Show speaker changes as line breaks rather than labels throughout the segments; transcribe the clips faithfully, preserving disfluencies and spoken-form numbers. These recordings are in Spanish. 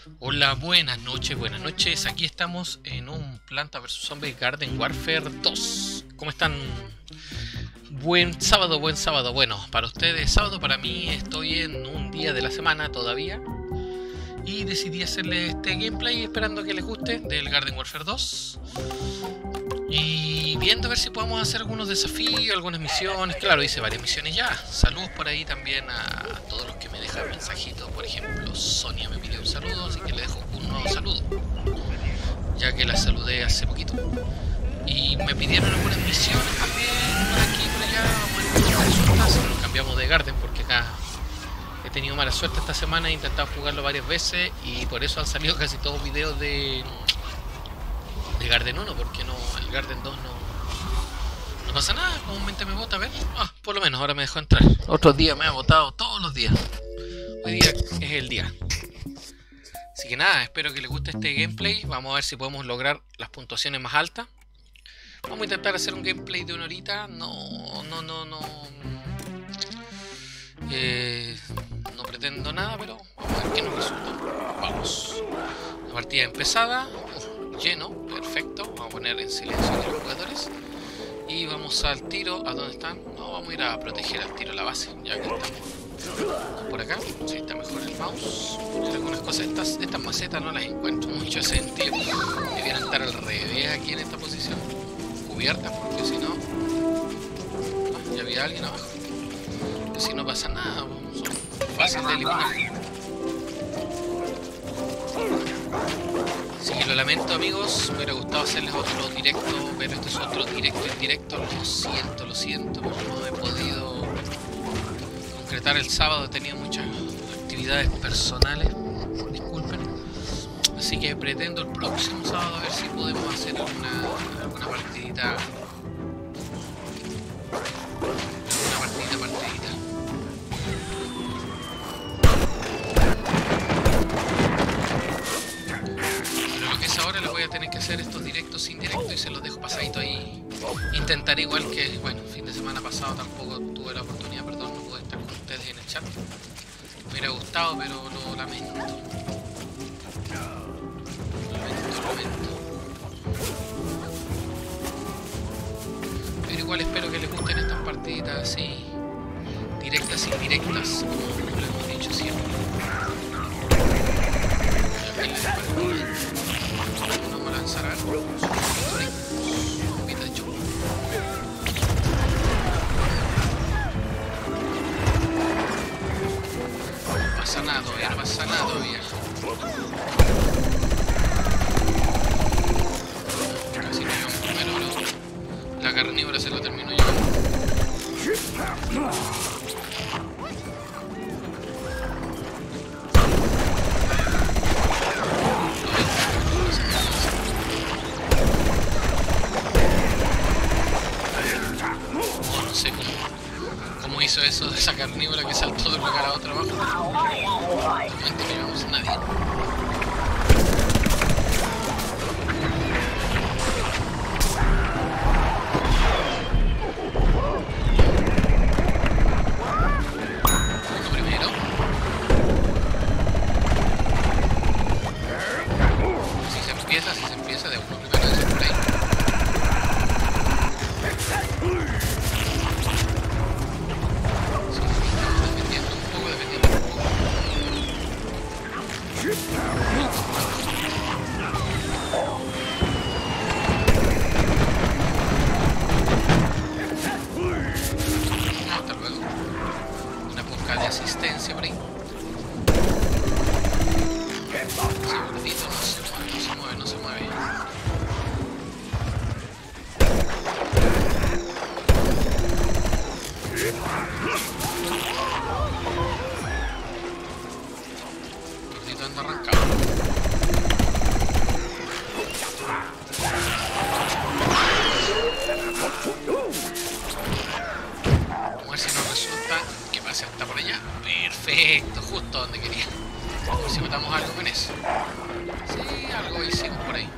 Hola, buenas noches, buenas noches. Aquí estamos en un Planta versus. Zombies Garden Warfare dos. ¿Cómo están? Buen sábado, buen sábado. Bueno, para ustedes sábado, para mí estoy en un día de la semana todavía. Y decidí hacerle este gameplay esperando que les guste del Garden Warfare dos. Y viendo a ver si podemos hacer algunos desafíos, algunas misiones. Claro, hice varias misiones ya. Saludos por ahí también a todos los que me dejan mensajitos. Por ejemplo, Sonia me pidió un saludo, así que le dejo un nuevo saludo, ya que la saludé hace poquito. Y me pidieron algunas misiones también, por aquí, por allá. Bueno, nos cambiamos de Garden porque acá he tenido mala suerte esta semana. He intentado jugarlo varias veces y por eso han salido casi todos videos de... de Garden uno, porque no, el Garden dos no, no pasa nada, comúnmente me vota, a ver, ah, por lo menos ahora me dejó entrar. Otros días me ha votado todos los días, hoy día es el día. Así que nada, espero que les guste este gameplay, vamos a ver si podemos lograr las puntuaciones más altas. Vamos a intentar hacer un gameplay de una horita, no, no, no, no, eh, no pretendo nada, pero vamos a ver qué nos resulta. Vamos, la partida empezada. Lleno, perfecto. Vamos a poner en silencio a los jugadores y vamos al tiro. ¿A dónde están? No, vamos a ir a proteger al tiro la base, ya que estamos por acá. Sí, está mejor el mouse. Hay algunas cosas, estas, estas macetas no las encuentro mucho sentido. Debieran estar al revés aquí en esta posición, cubiertas, porque si no, ah, ya había alguien abajo. Pero si no pasa nada, son fáciles de eliminar. Sí, lo lamento, amigos, me hubiera gustado hacerles otro directo, pero este es otro directo en directo, lo siento, lo siento, pero no he podido concretar el sábado, he tenido muchas actividades personales, disculpen, así que pretendo el próximo sábado a ver si podemos hacer alguna, alguna partidita, alguna partidita, partidita. Ahora les voy a tener que hacer estos directos sin directo y se los dejo pasadito ahí. Intentaré igual que, bueno, fin de semana pasado tampoco tuve la oportunidad, perdón, no pude estar con ustedes en el chat. Me hubiera gustado, pero lo lamento. Lo lamento, lo lamento. Pero igual espero que les gusten estas partiditas así, directas, indirectas, como lo hemos dicho siempre. Vamos a lanzar algo. Un poquito de chupo. No pasa nada todavía, no pasa nada todavía. Casi no llevamos primero, pero la carnívora se lo terminó llevando. Hizo eso de esa carnívora que saltó de un lugar a otro abajo. Realmente no llevamos a nadie. Uno primero. Si se empieza, si se empieza de uno primero de ese play. Hasta luego. Una poca de asistencia por ahí. Ese gordito no se mueve, no se mueve, no se mueve. Gordito anda arrancado. A ver si nos resulta que pase hasta por allá. Perfecto, justo donde quería. A ver si matamos algo con eso. Sí, algo hicimos por ahí.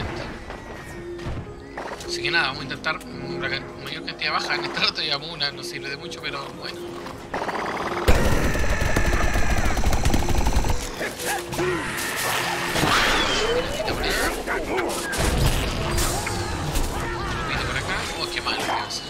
lento. Así que nada, vamos a intentar una mayor cantidad baja. En este rato llevamos una, no sirve de mucho, pero bueno. Piratita por allá. Lupito por acá. Oh, qué malo que va a ser.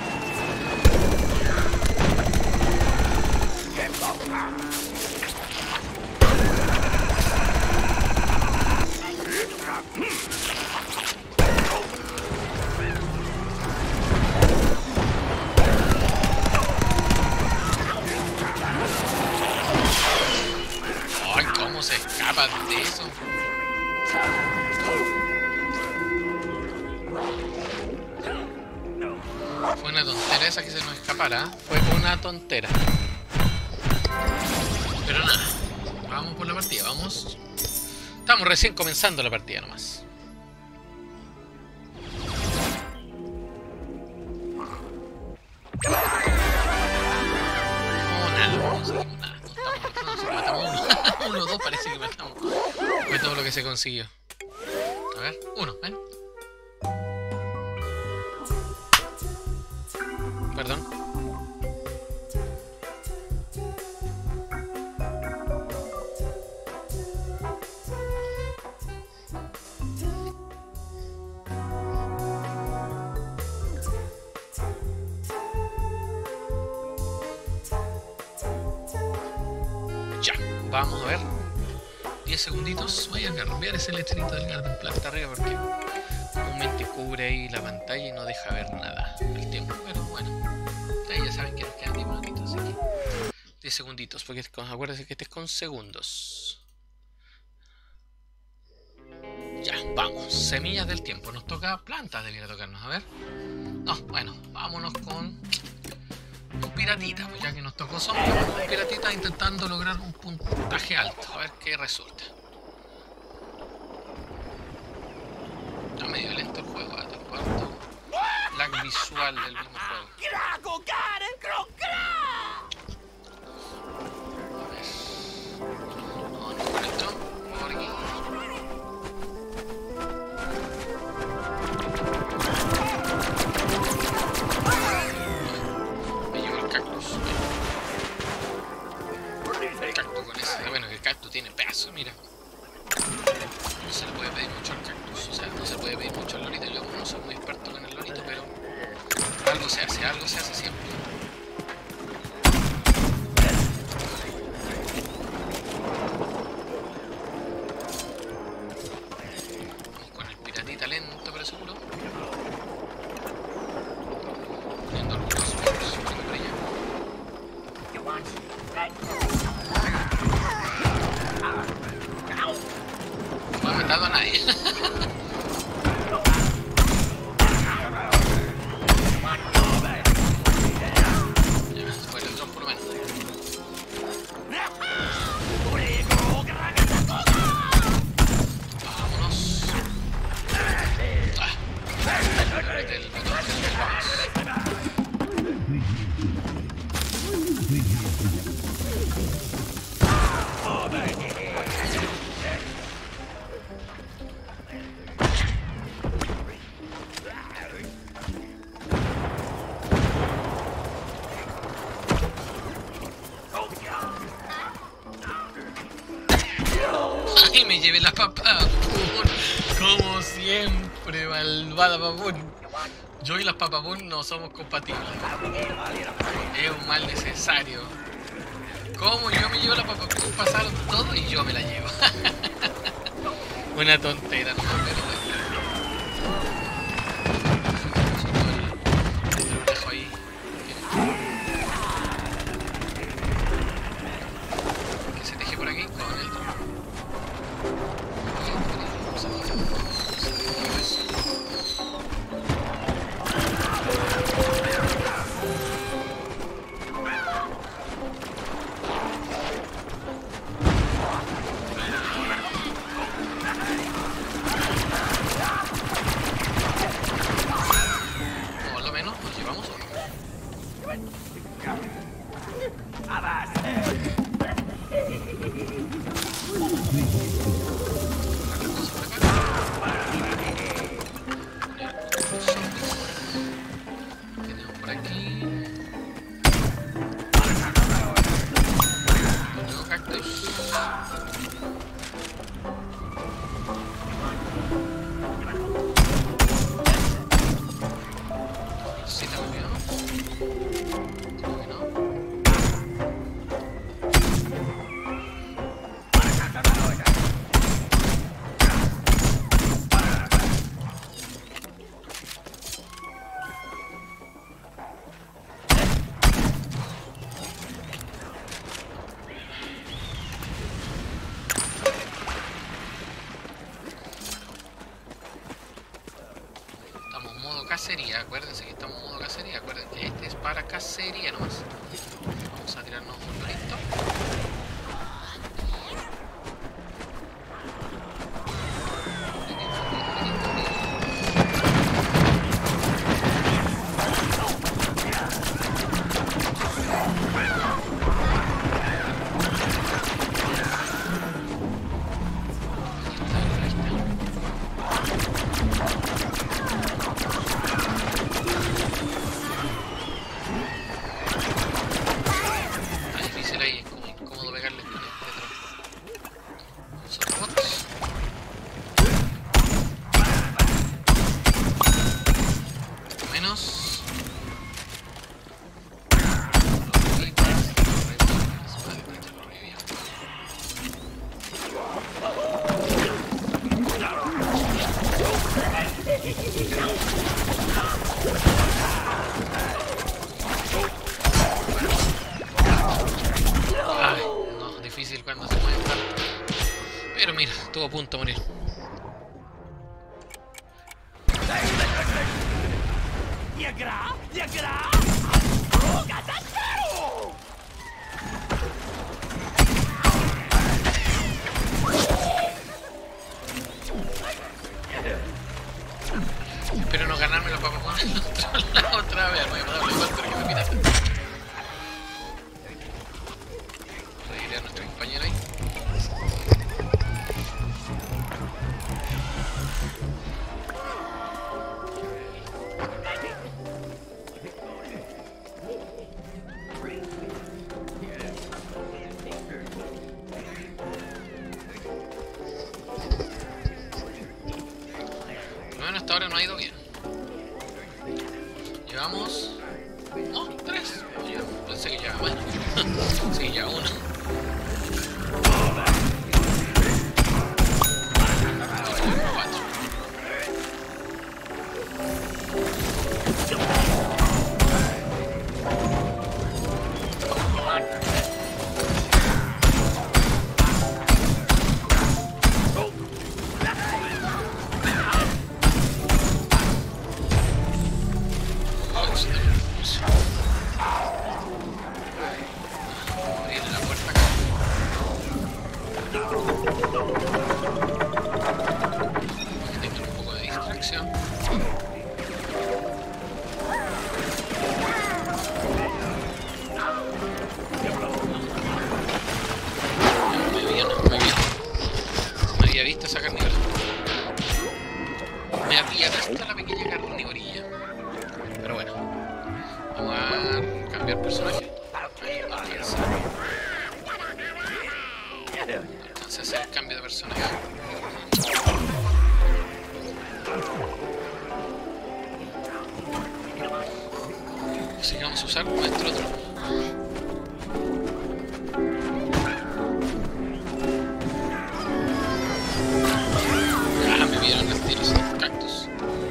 Ay, cómo se escapan de eso. Fue una tontera esa que se nos escapara. Fue una tontera. Pero nada, vamos por la partida, vamos. Estamos recién comenzando la partida nomás. No, nada, no conseguimos nada. No estamos, no, matamos uno. Uno o dos parece que matamos. Fue todo lo que se consiguió. A ver, uno, ven. Perdón. Ya, vamos a ver. diez segunditos. Voy a cambiar ese letrerito del Garden Planta arriba porque comúnmente cubre ahí la pantalla y no deja ver nada al tiempo, pero bueno. Ahí ya saben que nos quedan diez minutitos, así que diez segunditos, porque acuérdense que este es con segundos. Ya, vamos. Semillas del tiempo. Nos toca plantas, debería tocarnos. A ver. No, bueno, vámonos con un piratita, pues ya que nos tocó zombie, un piratita intentando lograr un puntaje alto. A ver qué resulta. Está medio lento el juego, a tal cuarto. Lag visual del mismo juego. A ver. No, no, por el jump, por aquí. Me llevo el cactus. El cactus con ese. Bueno, que el cactus tiene peso, mira. No se le puede pedir mucho al cactus, o sea, no se puede pedir mucho al lorito. Yo no soy muy experto con el lorito, pero algo se hace, algo se hace siempre. Vamos con el piratita lento pero seguro. Poniendo algunos perros por allá. No ha matado a nadie. Ya, fue el drone por lo menos. Vámonos. Ah, apreté el botón del vamos. Ay, me llevé la papa. Como siempre, malvada papún. Yo y las papapún no somos compatibles. Es un mal necesario. Como yo me llevo la papapún, pasaron todo y yo me la llevo. Una tontera, no, pero bueno. Lo dejo ahí. Que se teje por aquí con el drone. modo cacería. Acuérdense que estamos en modo cacería. Acuérdense que este es para cacería nomás. Vamos a tirarnos un lorito. Estuvo a punto de morir. Espero no ganarme los papas con el otro lado otra vez. Voy a darle igual para que me pida. Reiré a nuestro compañero ahí. Hasta ahora no ha ido bien. Llevamos... No, tres. Yo pensé que llevaba más. Sí, ya uno. Cuatro. Así que vamos a usar nuestro dron. Ah, me vieron los tiros en cactus.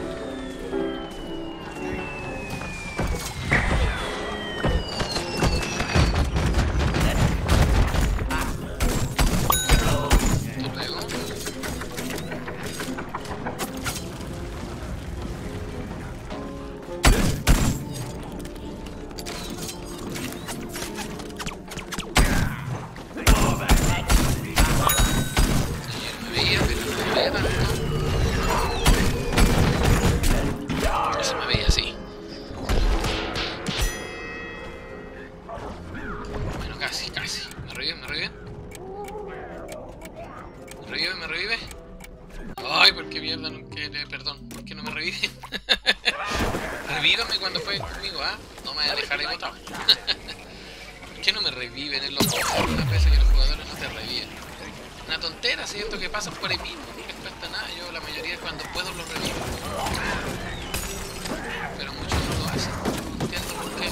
Revívame cuando jueguen conmigo, ¿ah? ¿eh? No me voy a dejar de botar. ¿Por qué no me reviven en los jugadores? Una vez que los jugadores no te reviven. Una tontera, ¿cierto? Que pasan por ahí mismo, no les cuesta nada. Yo la mayoría cuando puedo los revivo. Pero muchos no lo hacen. No entiendo por qué.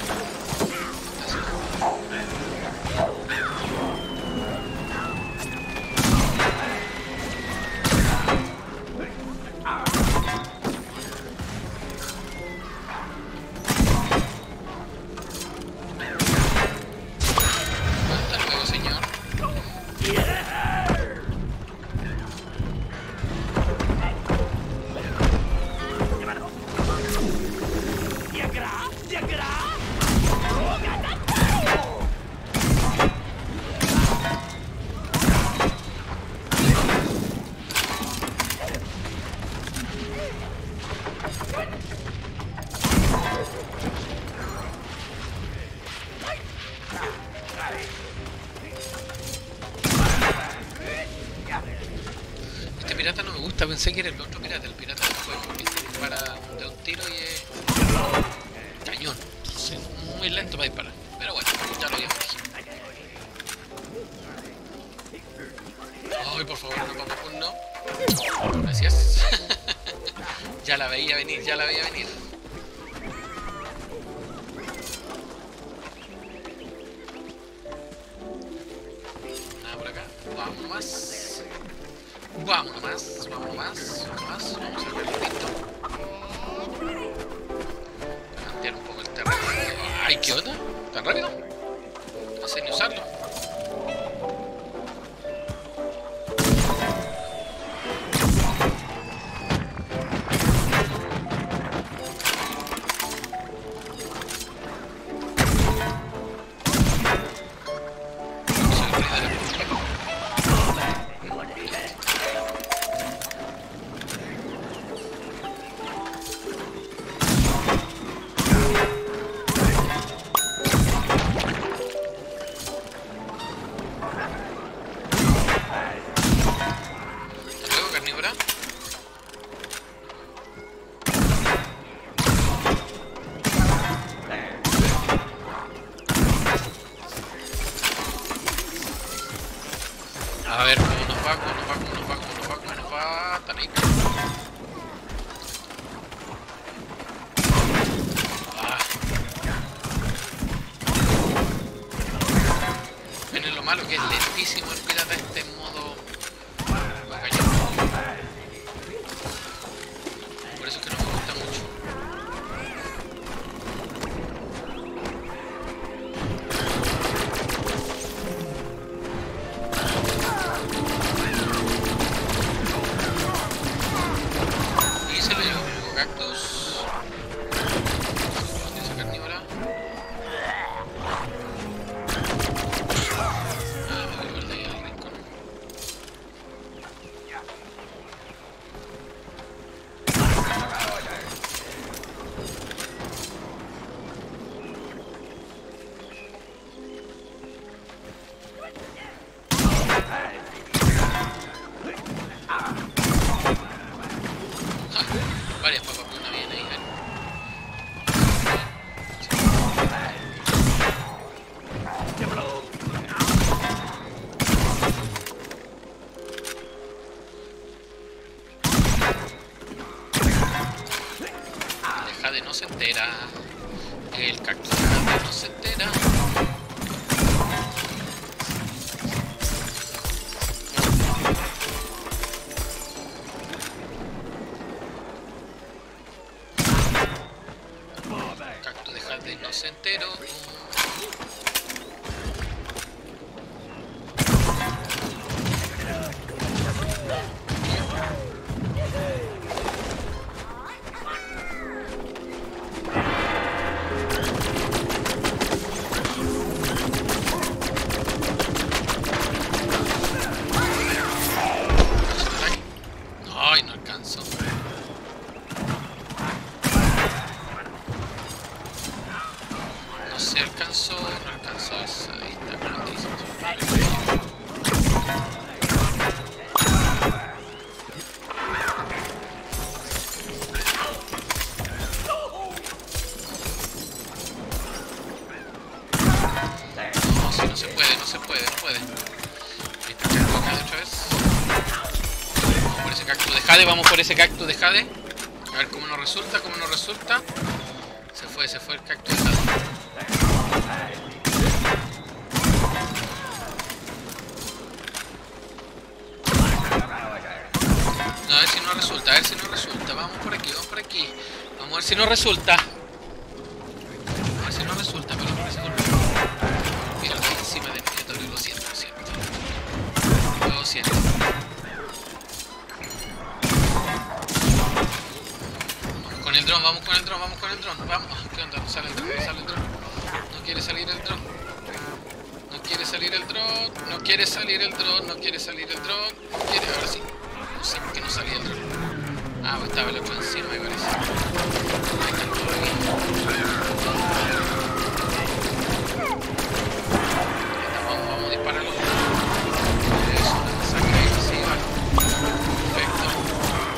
pensé que era el otro pirata, el pirata del fuego, que se dispara de un tiro y es cañón. Entonces, muy lento para disparar. Pero bueno, ya lo habíamos visto. Ay, por favor, no, papá, pues no. Gracias. Ya la veía venir, ya la veía venir. Nada por acá. Vamos nomás. Vamos nomás, vamos nomás, vamos nomás. Vamos a ver rapidito. Plantear un poco el terreno. Ay, ¿qué onda? ¿Tan rápido? No sé ni usarlo. A ver cómo nos va, cómo nos va, cómo nos va, cómo nos va, cómo nos va. Tan ahí. Ah. Miren lo malo que es lentísimo el pirata este en modo cañón. Por eso es que no me gusta mucho. Varias papas por una bien ahí, ¿eh? Deja de no se entera. El cactus de no se entera. No se entero. Ay, no alcanzo. No se alcanzó, no alcanzó esa. Ahí está, grandísimo. No, si no se puede, no se puede, no puede. Ahí está el cactus acá de otra vez. Vamos por ese cactus de Jade, vamos por ese cactus de Jade. A ver cómo nos resulta, cómo nos resulta. Se fue, se fue el cactus de Jade. No, a ver si no resulta, a ver si no resulta. Vamos por aquí, vamos por aquí. Vamos a ver si no resulta. A ver si no resulta, pero no parece culpa. Mira, ahí encima de mi, lo siento, lo siento. Lo siento. Vamos con el dron, vamos con el dron, vamos con el dron. Vamos. ¿Qué onda? No sale el dron, no sale el dron. No quiere salir el dron. No quiere salir el dron. No quiere salir el dron. No quiere salir el dron. No quiere, ahora sí. No sé por qué no salía el dron. Ah, pues estaba el otro encima, me parece. Ahí está todo aquí. Vamos, vamos a dispararlo. Eso, saca ahí, sí, vale. Perfecto.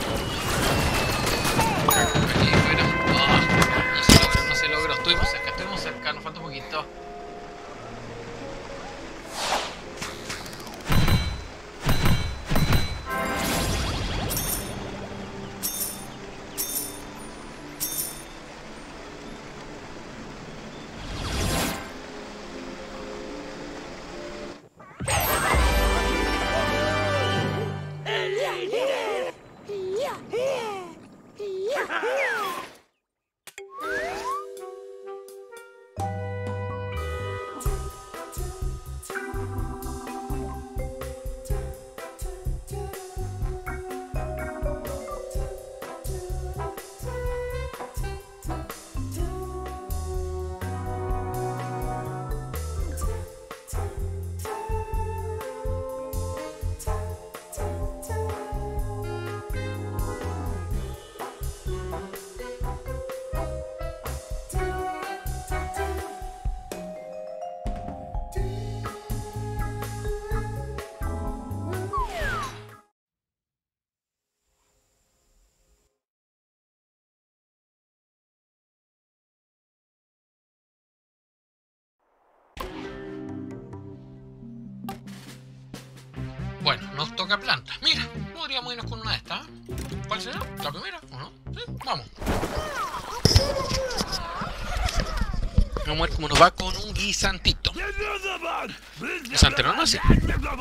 Bueno, nos toca planta. Mira, podríamos irnos con una de estas. ¿Cuál será? ¿La primera o no? Sí, vamos. Vamos a ver cómo nos va con un guisantito. Guisante normal, sí.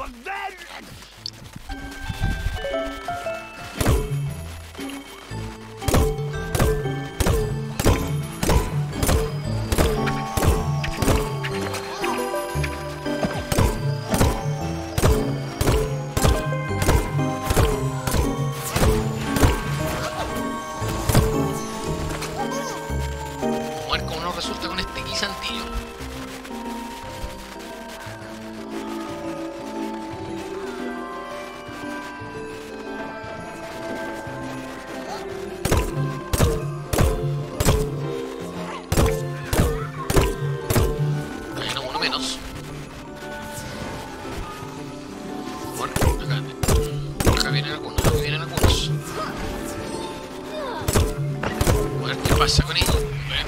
Resulta con este guisantillo. Bueno, uno menos. Bueno, acá, acá vienen algunos, acá vienen algunos. A ver qué pasa con ellos.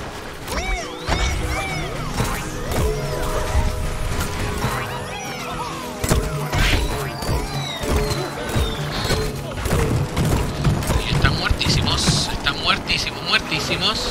Muertísimos, muertísimos.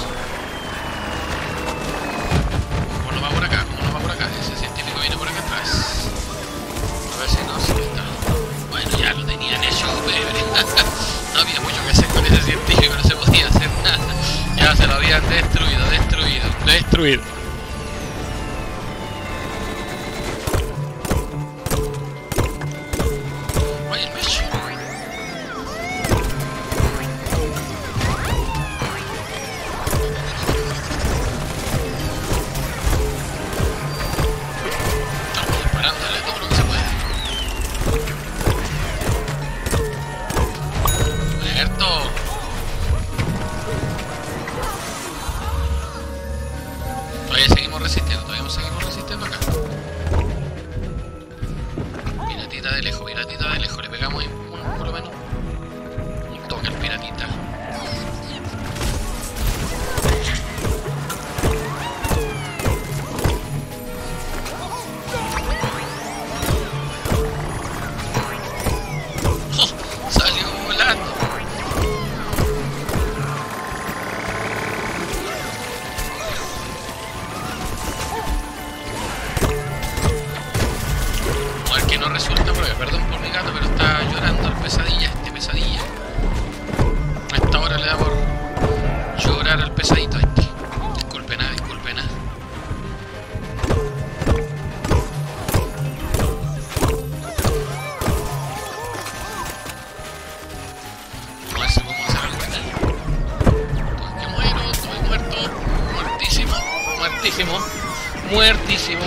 ¿Cómo nos va por acá? ¿Cómo nos va por acá? Ese científico viene por acá atrás. A ver si no se está. Bueno, ya lo tenían hecho, pero no había mucho que hacer con ese científico, no se podía hacer nada. Ya se lo habían destruido, destruido, destruido. Oye, el pecho. Todavía seguimos resistiendo, todavía seguimos resistiendo acá. Piratita de lejos, piratita de lejos. Le pegamos ahí un, por lo menos un toque al piratita. ¡Oh! Salió volando. No resulta porque, perdón por mi gato, pero está llorando el pesadilla, este pesadilla. A esta hora le da por llorar al pesadito este. Disculpen, ah, disculpen. Ah. A ver si podemos hacer algo aquí. Estoy que muero, estoy muerto, muertísimo, muertísimo, muertísimo.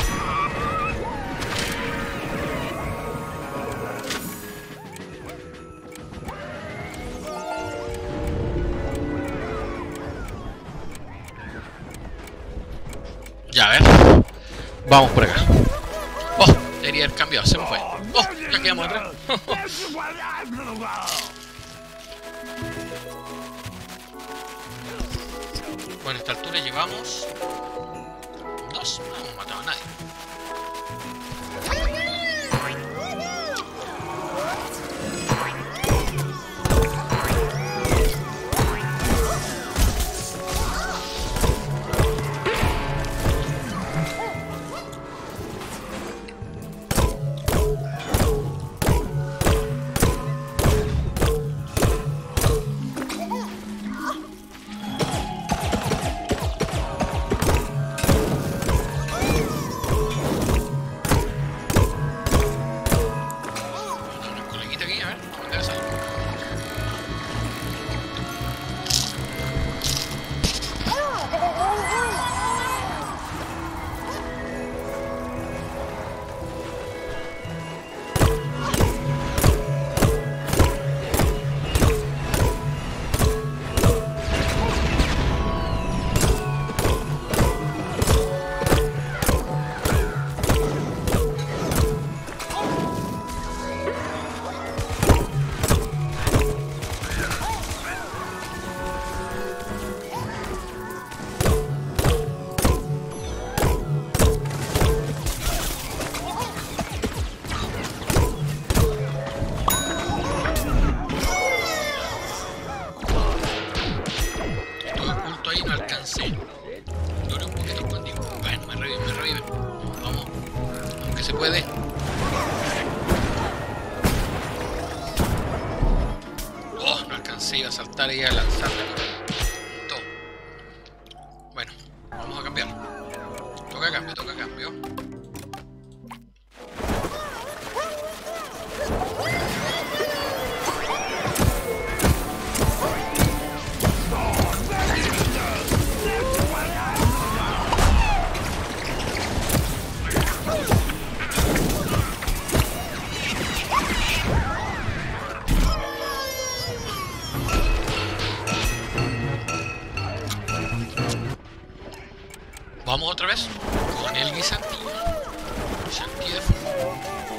Ya, a ver. Vamos por acá. Oh, debería haber cambiado, se me fue. Oh, ya quedamos atrás. Bueno, a esta altura llevamos dos. No hemos matado a nadie. no alcancé. Duré un poquito escondido. Bueno, me reviven, me reviven. Vamos, aunque se puede. Oh, no alcancé, iba a saltar y a lanzarme. Todo. Bueno, vamos a cambiar. Toca cambio, toca cambio. Vamos otra vez con el guisantillo. Guisantillo de fuego.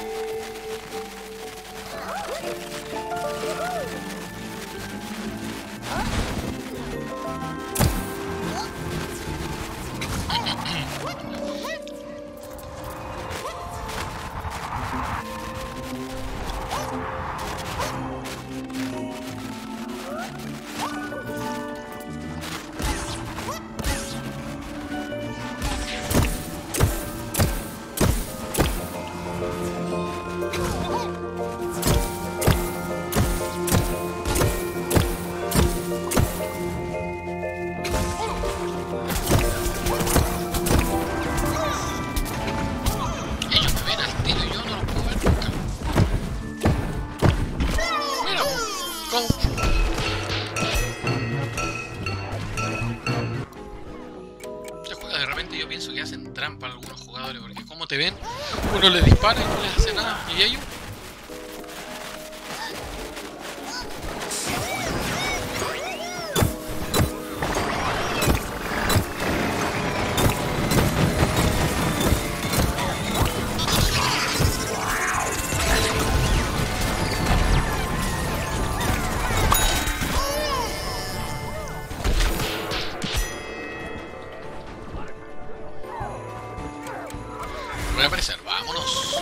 Trampa a algunos jugadores porque como te ven, uno les dispara y no les hace nada. ¿Y ellos? Voy a aparecer, vámonos.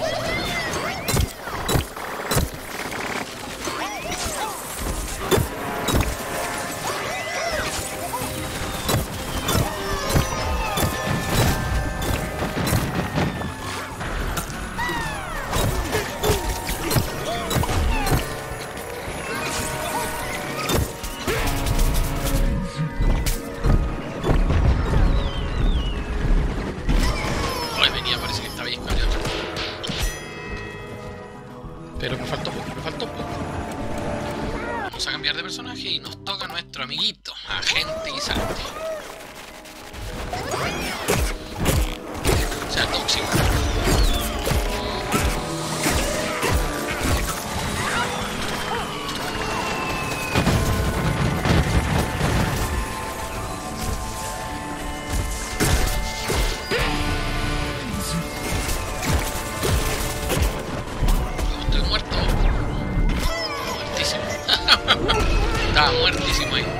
Pero me faltó poco, me faltó poco. Vamos a cambiar de personaje y nos toca nuestro amiguito, Agente Guisante. O sea, tóxico. Estaba muertísimo ahí.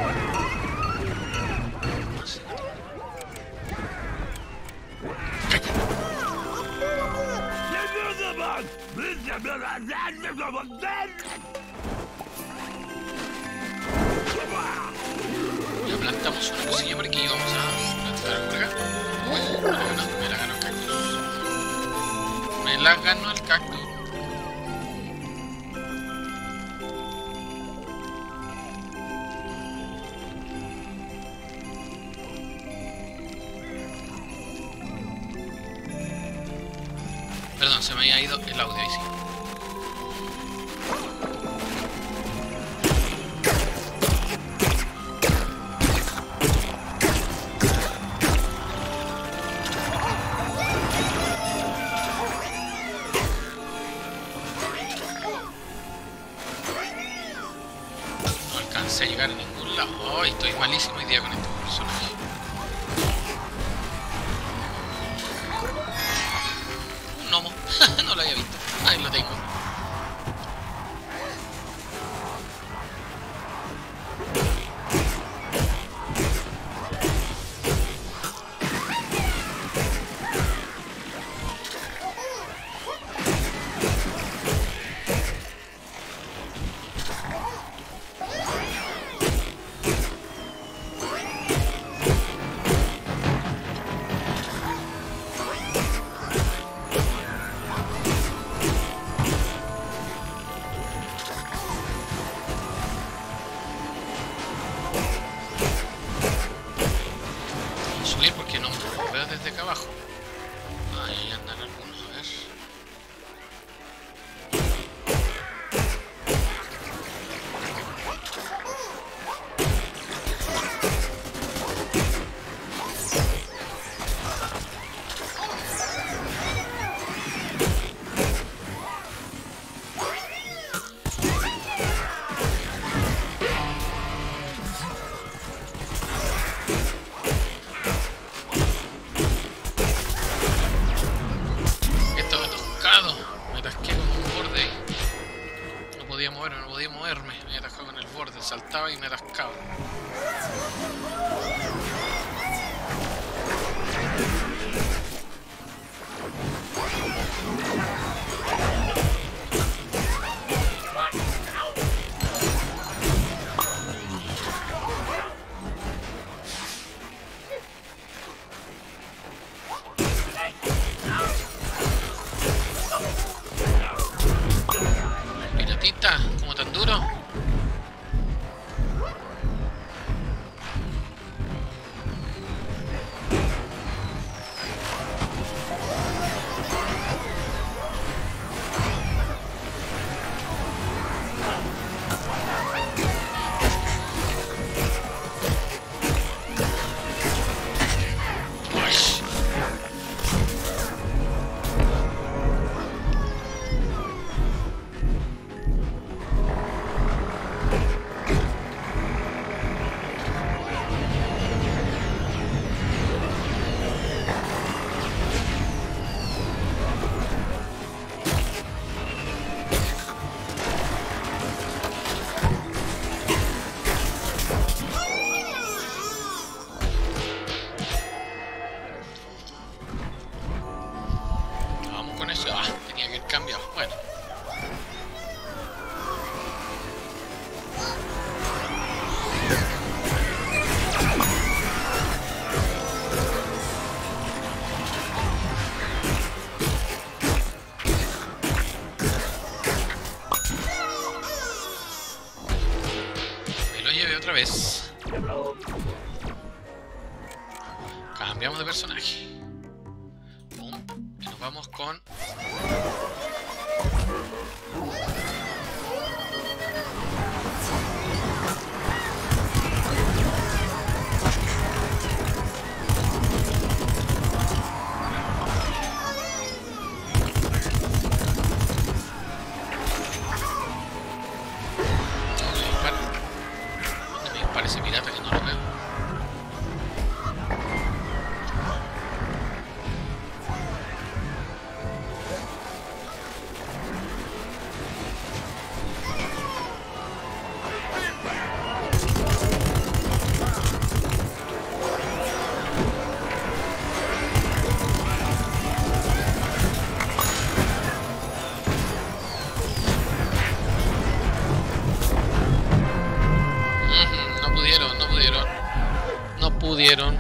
Ya plantamos una cosilla por aquí y vamos a plantar por acá. Uy, me la ganó el cactus. Me la ganó el cactus. Perdón, se me había ido el audio ahí sí. No alcancé a llegar a ningún lado. Oh, estoy malísimo hoy día con este personaje. Un gnomo. No lo había visto. Ahí lo tengo. abajo. Ahí andan algunos, a ver. Me atasqué con un borde. No podía moverme, no podía moverme. Me atascaba con el borde, saltaba y me atascaba. ¿Cómo tan duro? Bueno. Me lo llevé otra vez. Cambiamos de personaje. Pum. Y nos vamos con... Parece pirata que no lo veo. Pudieron,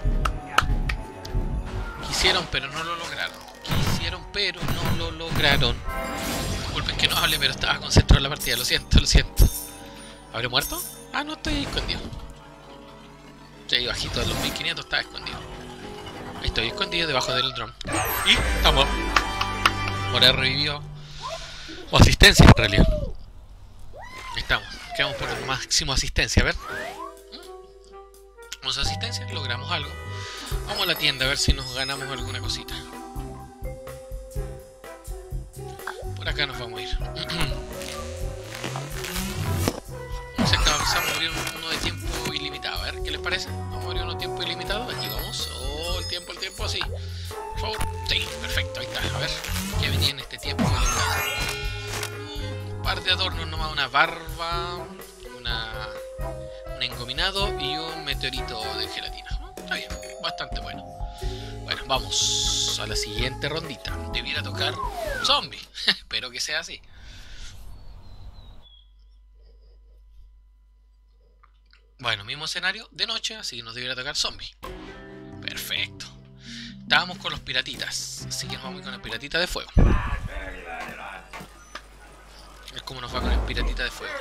quisieron pero no lo lograron, quisieron pero no lo lograron. Disculpen que no hable, pero estaba concentrado en la partida, lo siento, lo siento. ¿Habré muerto? Ah, no, estoy escondido. Sí, bajito de los mil quinientos estaba escondido. Ahí estoy escondido debajo del dron. Y estamos. Ahora revivió. O asistencia en realidad. Ahí estamos, quedamos por el máximo asistencia, a ver. Asistencia, logramos algo. Vamos a la tienda a ver si nos ganamos alguna cosita. Por acá nos vamos a ir. Vamos a abrir uno de tiempo ilimitado. A ver, ¿qué les parece? Vamos a abrir uno de tiempo ilimitado. Aquí vamos. Oh, el tiempo, el tiempo, así. Por favor. Sí, perfecto, ahí está. A ver, ¿qué venía en este tiempo ilimitado? Un par de adornos nomás, una barba, una... un engominado y un meteorito de gelatina. Está bien, bastante bueno. Bueno, vamos a la siguiente rondita. Debiera tocar zombie. Espero que sea así. Bueno, mismo escenario de noche, así que nos debiera tocar zombie. Perfecto. Estábamos con los piratitas, así que nos vamos con el piratita de fuego. Es como nos va con el piratita de fuego.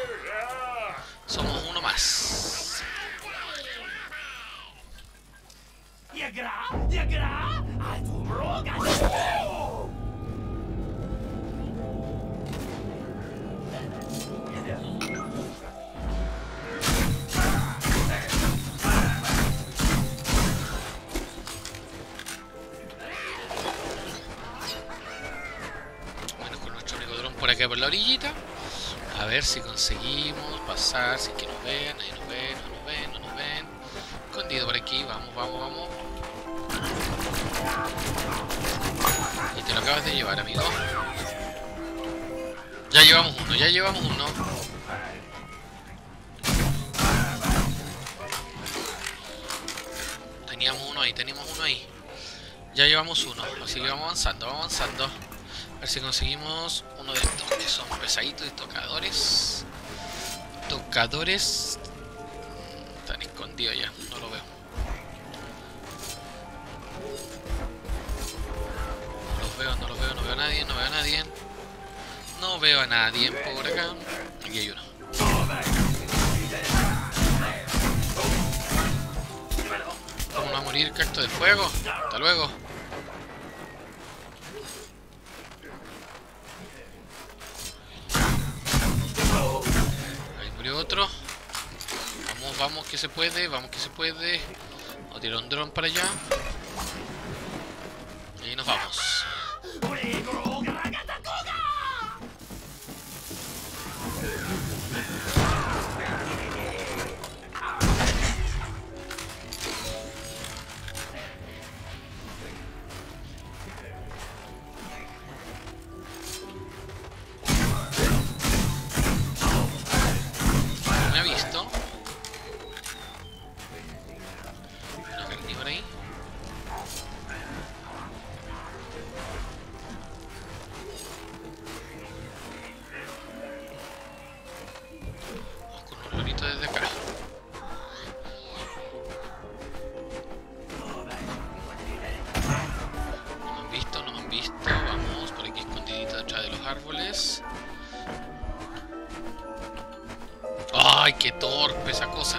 Somos uno más. Bueno, con nuestro amigo dron por acá por la orillita. A ver si conseguimos pasar, si es que nos ven, ahí nos ven, no nos ven, no nos ven. Escondido por aquí, vamos, vamos, vamos. Y te lo acabas de llevar, amigo. Ya llevamos uno, ya llevamos uno. Teníamos uno ahí, teníamos uno ahí. Ya llevamos uno, así que vamos avanzando, vamos avanzando. A ver si conseguimos uno de estos que son pesaditos y tocadores. Tocadores. Están escondidos ya, no lo veo. No los veo, no los veo, no veo a nadie, no veo a nadie. No veo a nadie por acá. Aquí hay uno. ¿Cómo no va a morir cacto del fuego? Hasta luego. Ahí murió otro. Vamos, vamos que se puede, vamos que se puede. Vamos a tirar un dron para allá. Y ahí nos vamos. ¿Me ha visto? Una carnívora ahí. Vamos con un lorito desde acá. No me han visto, no me han visto. Vamos por aquí escondidito detrás de los árboles. ¡Ay, qué torpe esa cosa!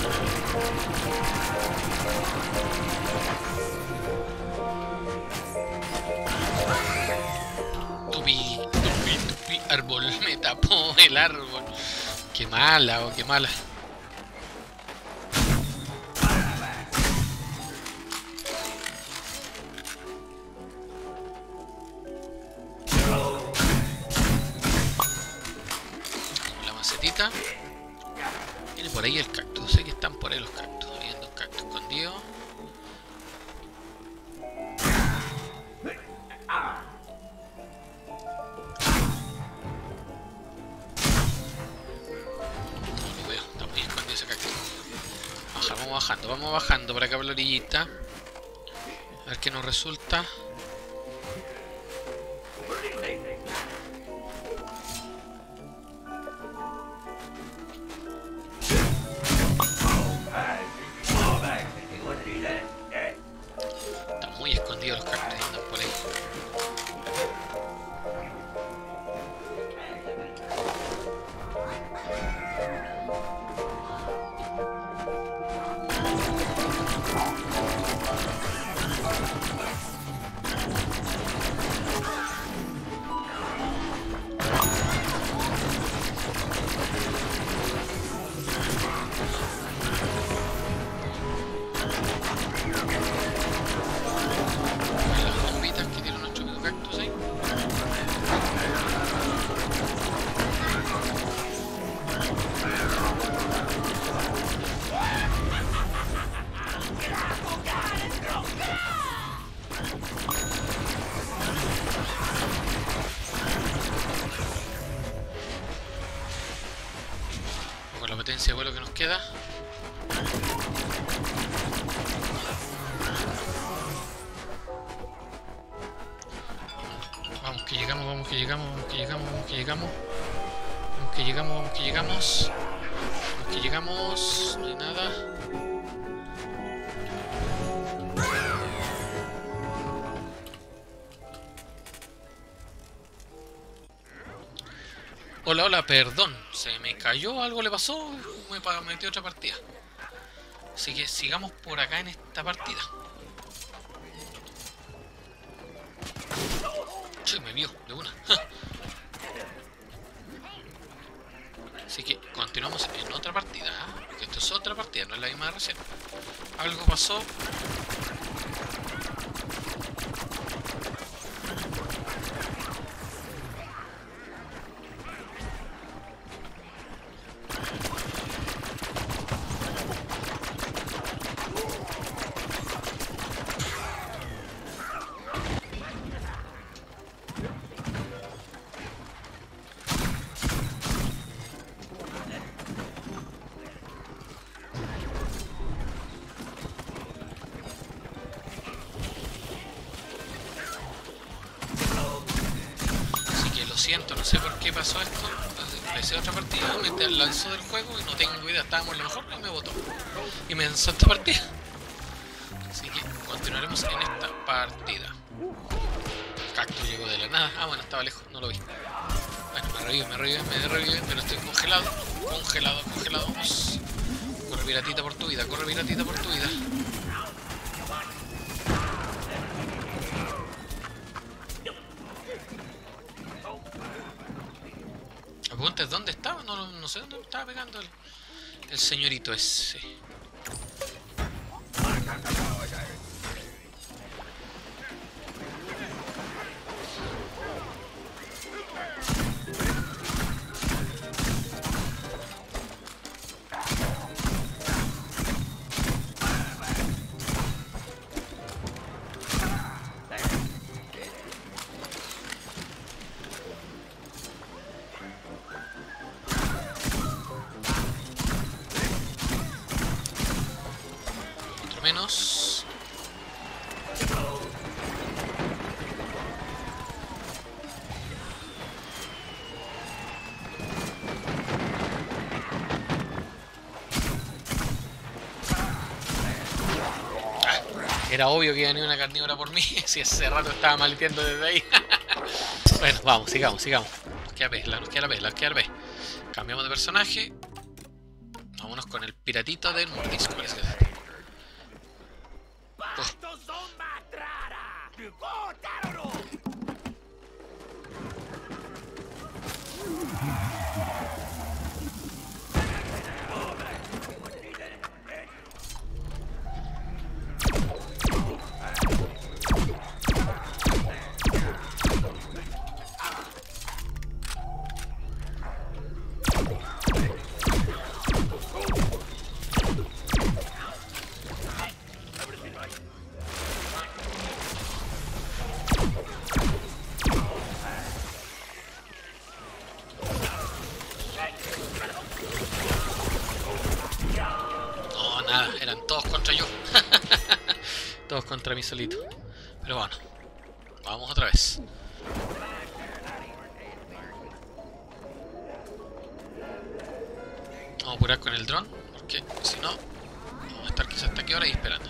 Tupi, tupi, tupi, árbol, me tapó el árbol. ¡Qué mala, oh, qué mala! La macetita. Viene por ahí el cactus, sé que están por ahí los cactus. Viendo un cactus escondido. No lo veo, está muy escondido ese cactus. Baja, vamos bajando, vamos bajando por acá por la orillita. A ver qué nos resulta. Están muy escondidos los cactus, andan por ahí. Las bombitas que tiene nuestro amigo cactus ahí. Con la potencia de vuelo que nos queda. Vamos que llegamos, vamos que llegamos, vamos que llegamos, vamos que llegamos. Vamos que llegamos, vamos que llegamos. Vamos que llegamos, no hay nada. Hola, hola, perdón. Se me cayó, algo le pasó, me pa- metí otra partida. Así que sigamos por acá en esta partida. Che, me vio de una. Así que continuamos en otra partida, ¿eh? Porque esto es otra partida, no es la misma de recién. Algo pasó. Siento, no sé por qué pasó esto. Empecé otra partida, me lanzó del juego y no tengo idea, estábamos en lo mejor y me botó. Y me lanzó esta partida. Así que continuaremos en esta partida. Cactus llegó de la nada. Ah, bueno, estaba lejos, no lo vi. Bueno, me revive, me revive, me revive, pero estoy congelado. Congelado, congelado. Vamos. Corre piratita por tu vida, corre piratita por tu vida. Apuntes, ¿dónde estaba? No, no sé dónde estaba pegando el, el señorito ese. Menos. Ah, era obvio que iba a venir una carnívora por mí. Si hace rato estaba maleteando desde ahí. Bueno, vamos, sigamos, sigamos. Nos queda P, nos queda la P, nos queda la P. Cambiamos de personaje. Vámonos con el piratito del mordisco. Parece que es este. Nada, eran todos contra yo. Todos contra mí solito. Pero bueno, vamos otra vez. Vamos a apurar con el dron, porque si no, vamos a estar quizás hasta aquí ahora y esperando.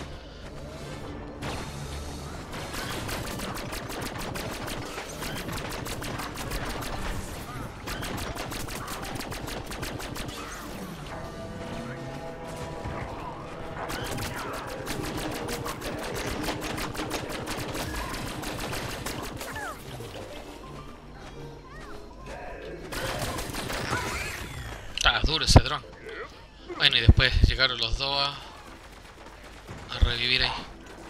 Estaba duro ese dron. Bueno, y después llegaron los dos a, a revivir ahí.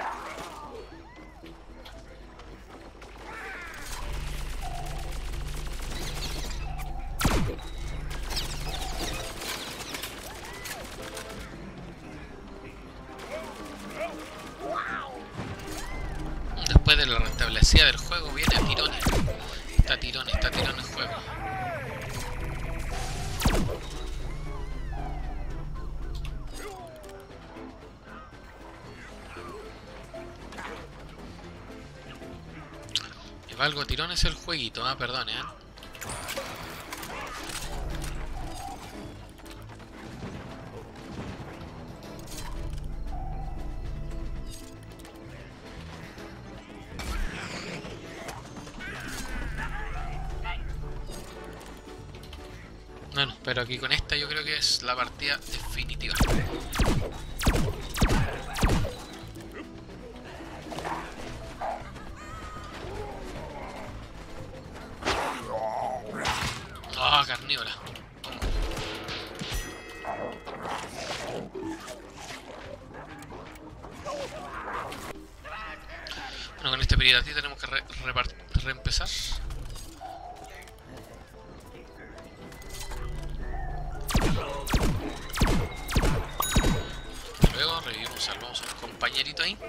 Después de la restablecida del juego viene a tirones. Está a tirones, está a tirones el juego. Algo tirón es el jueguito, ah, perdone, ¿eh? Bueno, pero aquí con esta yo creo que es la partida definitiva. Bueno, con este piratita tenemos que re reempezar. Luego revivimos, salvamos a un compañerito ahí.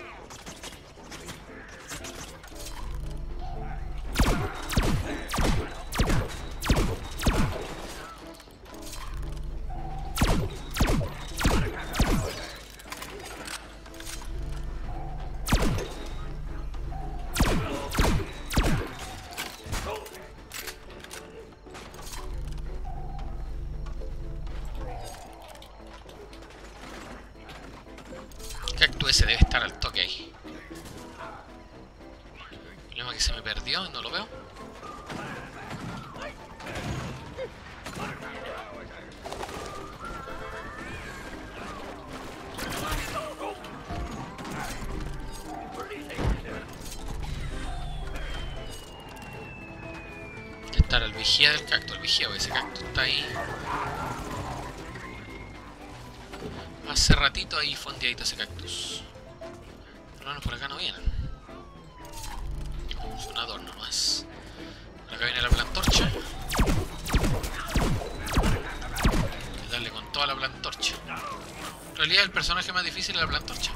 Cactus ese debe estar al toque ahí. El problema es que se me perdió y no lo veo. Hay que estar al vigía del cactus, el vigía, porque ese cactus está ahí. Hace ratito ahí fondeadito ese cactus. Por lo menos por acá no vienen. Es un adorno más. Por acá viene la plantorcha. Hay que darle con toda la plantorcha. En realidad el personaje más difícil es la plantorcha.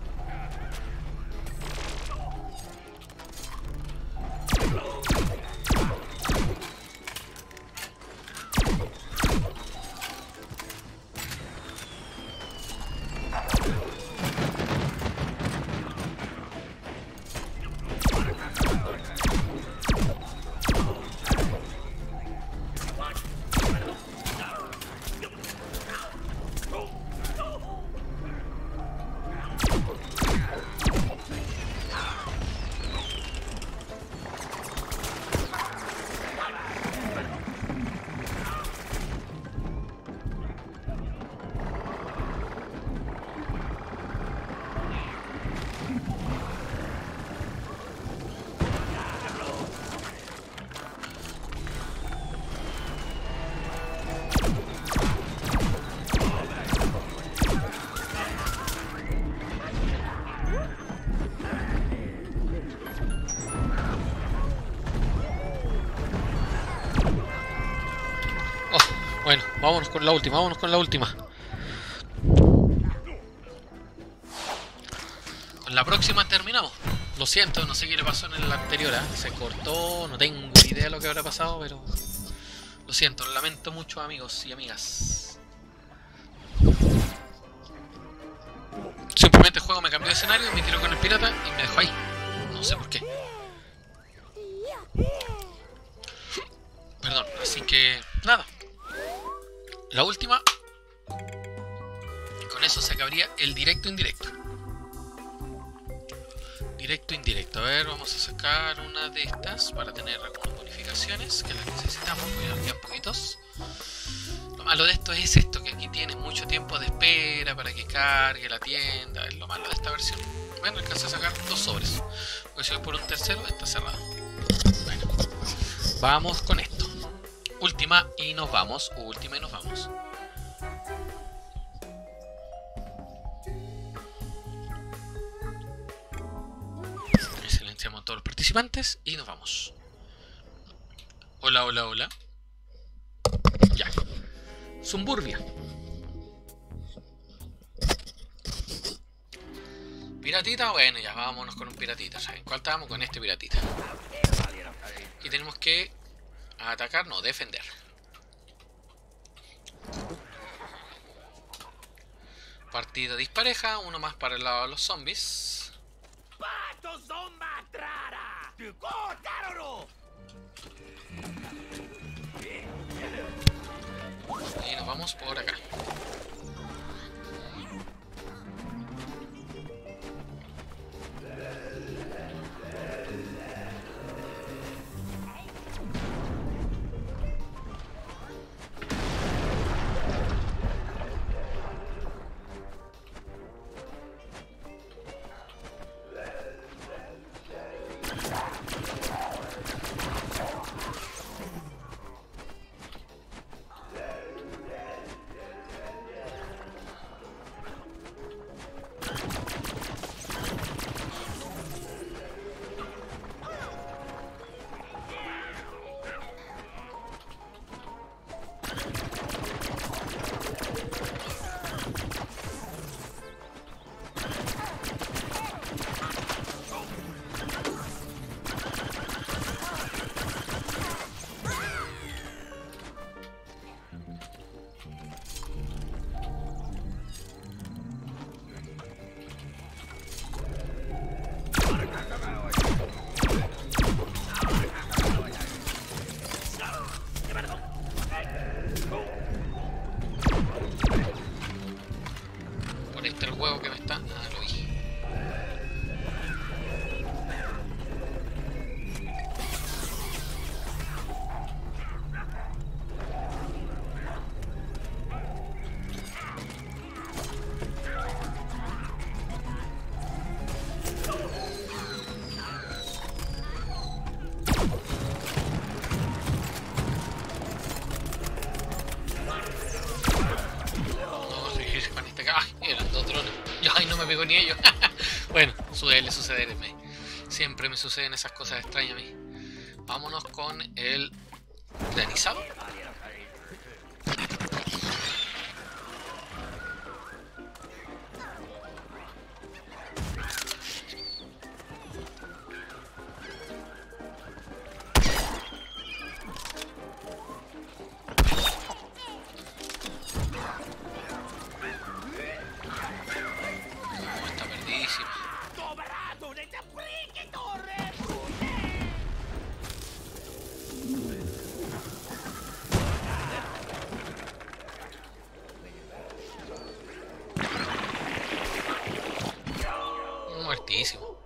Bueno, vámonos con la última, vámonos con la última. Con la próxima terminamos. Lo siento, no sé qué le pasó en la anterior, ¿eh? Se cortó, no tengo idea de lo que habrá pasado, pero... Lo siento, lo lamento mucho, amigos y amigas. Simplemente el juego me cambió de escenario, me tiró con el pirata y me dejó ahí. No sé por qué. Perdón, así que... nada. La última. Y con eso se acabaría el directo indirecto. Directo indirecto. A ver, vamos a sacar una de estas para tener algunas bonificaciones que las necesitamos, porque nos quedan poquitos. Lo malo de esto es esto, que aquí tienes mucho tiempo de espera para que cargue la tienda. Es lo malo de esta versión. Bueno, alcancé a sacar dos sobres. Porque si voy por un tercero, está cerrado. Bueno, vamos con esto. Última y nos vamos. Última y nos vamos. Silenciamos a todos los participantes y nos vamos. Hola, hola, hola. Ya. Zumburbia. Piratita, bueno, ya vámonos con un piratita. ¿Saben cuál estábamos? Con este piratita. Y tenemos que atacar, no, defender. Partida dispareja, uno más para el lado de los zombies. Y nos vamos por acá. fuego que me está... Ah, lo vi. Pegó ni ellos. Bueno, suele sucederme. Siempre me suceden esas cosas extrañas a mí. Vámonos con el granizado. Muertísimo.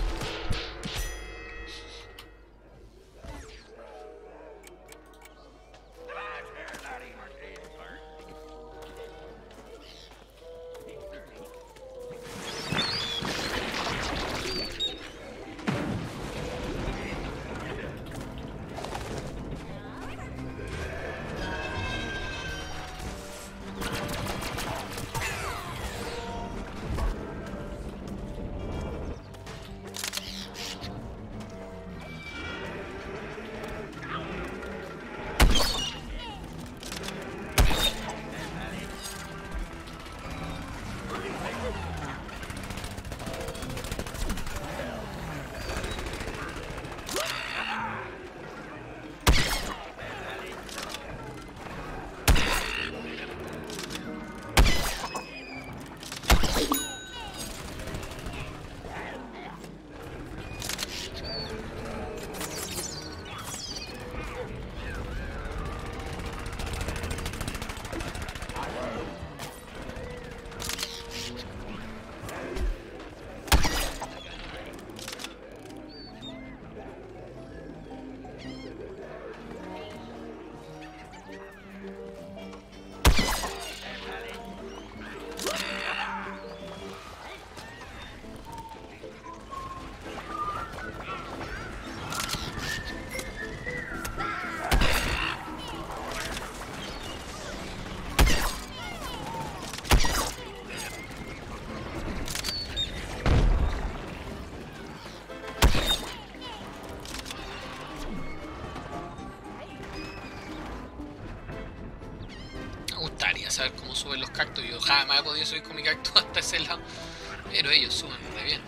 Saber cómo suben los cactus. Yo jamás he podido subir con mi cactus hasta ese lado, pero ellos suben muy bien.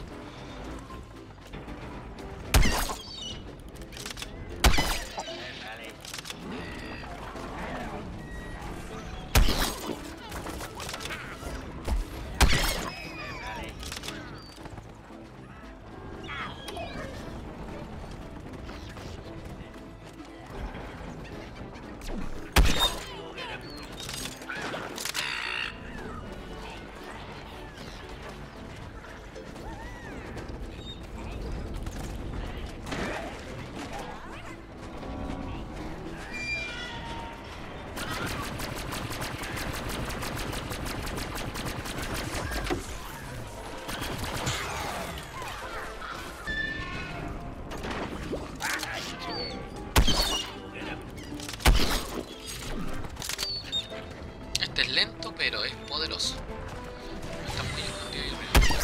Es lento, pero es poderoso. Está muy escondido.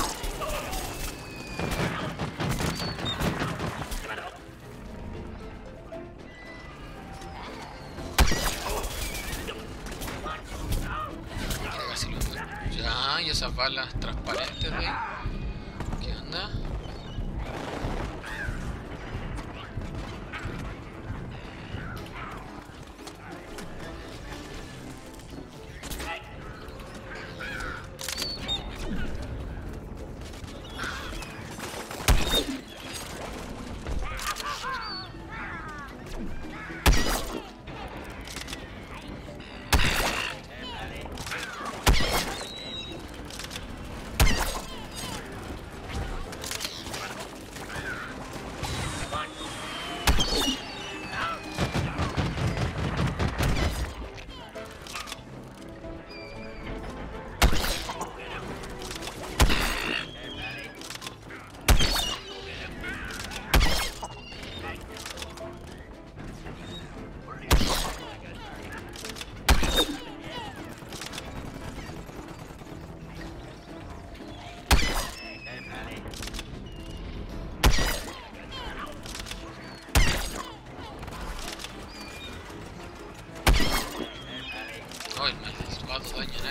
Ya, y esas balas transparentes de ahí. ¿Qué onda?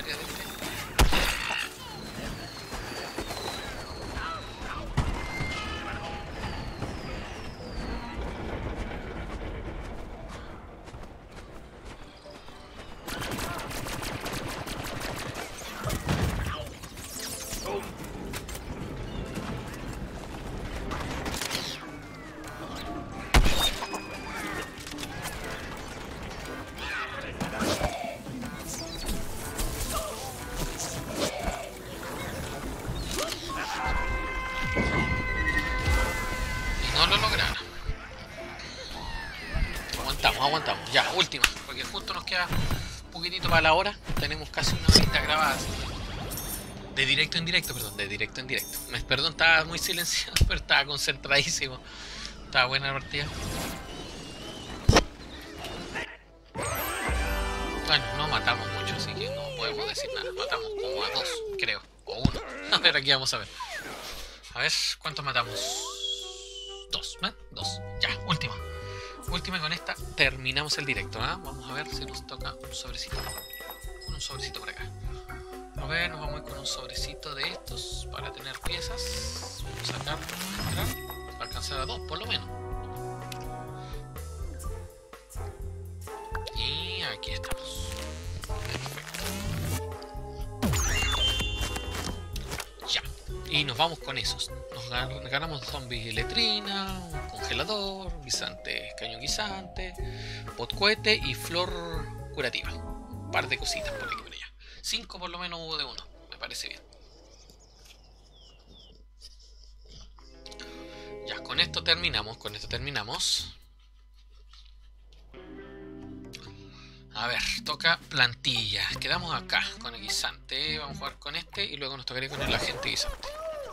área de este.
Aguantamos, ya, última, porque justo nos queda un poquitito para la hora. Tenemos casi una horita grabada. De directo en directo, perdón, de directo en directo. Me, perdón, estaba muy silenciado, pero estaba concentradísimo. Estaba buena la partida. Bueno, no matamos mucho, así que no podemos decir nada. Matamos como a dos, creo, o uno. A ver, aquí vamos a ver. A ver, ¿cuántos matamos? Dos, ¿eh? Dos, ya, última. Última, con esta terminamos el directo, ¿eh? Vamos a ver si nos toca un sobrecito. Con un sobrecito por acá. A ver, nos vamos a ir con un sobrecito de estos para tener piezas. Vamos a sacar, entrar, para alcanzar a dos, por lo menos. Y aquí estamos. Perfecto. Ya. Y nos vamos con esos. Nos ganamos zombies letrina, un congelador, guisante, cañón guisante, pot cohete y flor curativa. Un par de cositas por aquí y por allá. Cinco por lo menos hubo de uno. Me parece bien. Ya, con esto terminamos. Con esto terminamos. A ver, toca plantilla. Quedamos acá con el guisante. Vamos a jugar con este y luego nos tocaría con el agente guisante.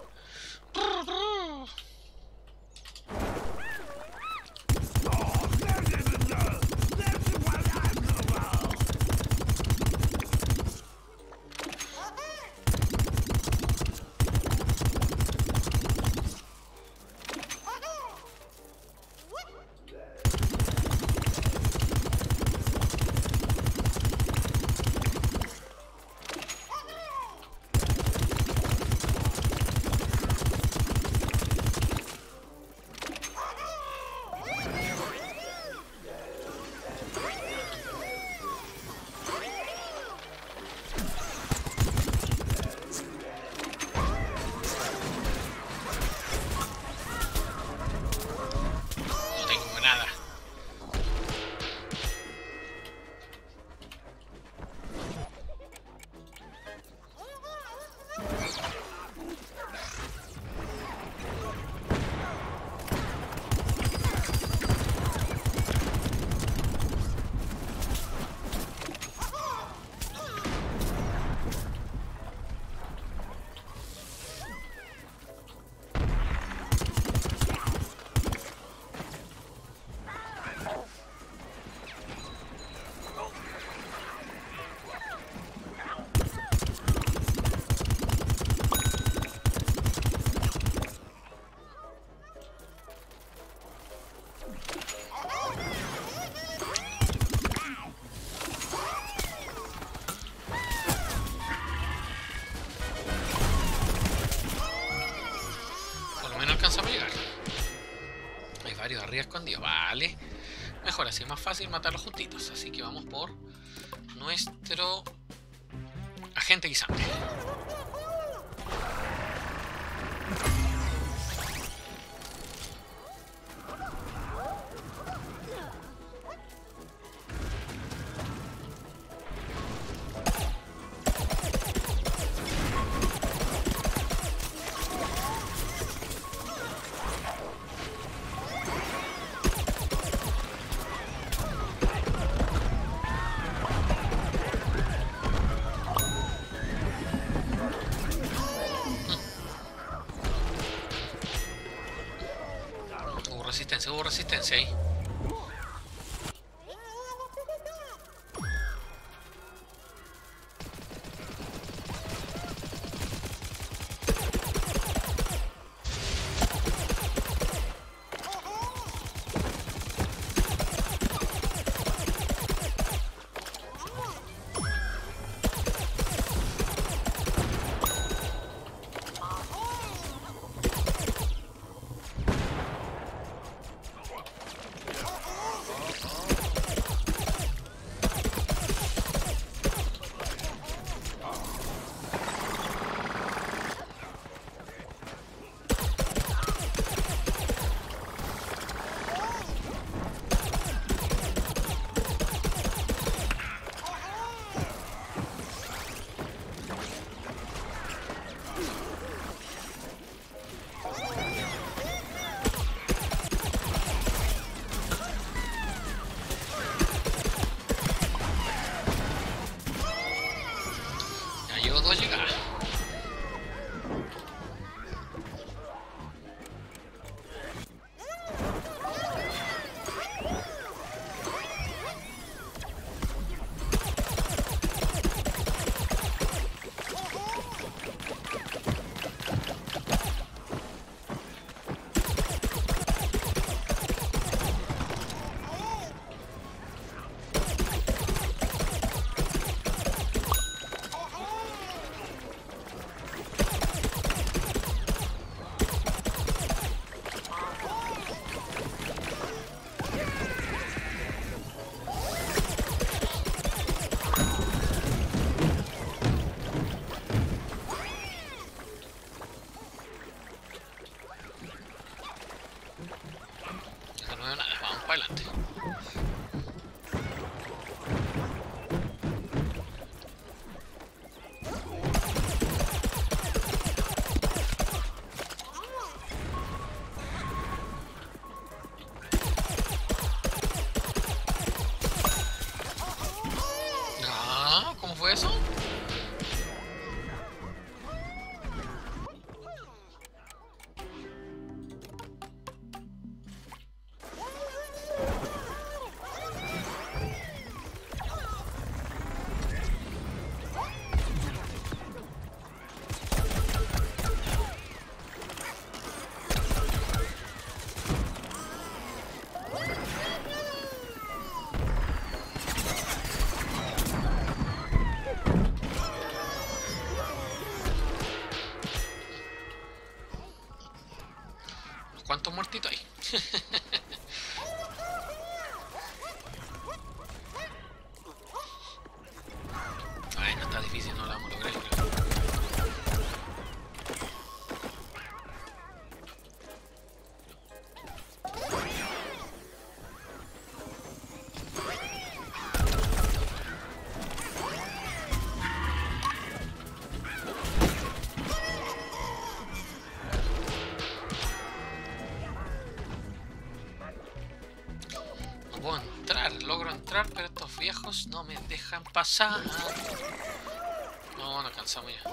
Arriba escondido, vale. Mejor así, es más fácil matarlos juntitos. Así que vamos por nuestro agente guisante. Resistencia, hubo resistencia ahí. para adelante. Ah, ¿cómo fue eso? ¿Cuántos muertitos hay? Ay, no está difícil, no la vamos a lograr. No puedo entrar, logro entrar, pero estos viejos no me dejan pasar. No, no alcanzamos ya.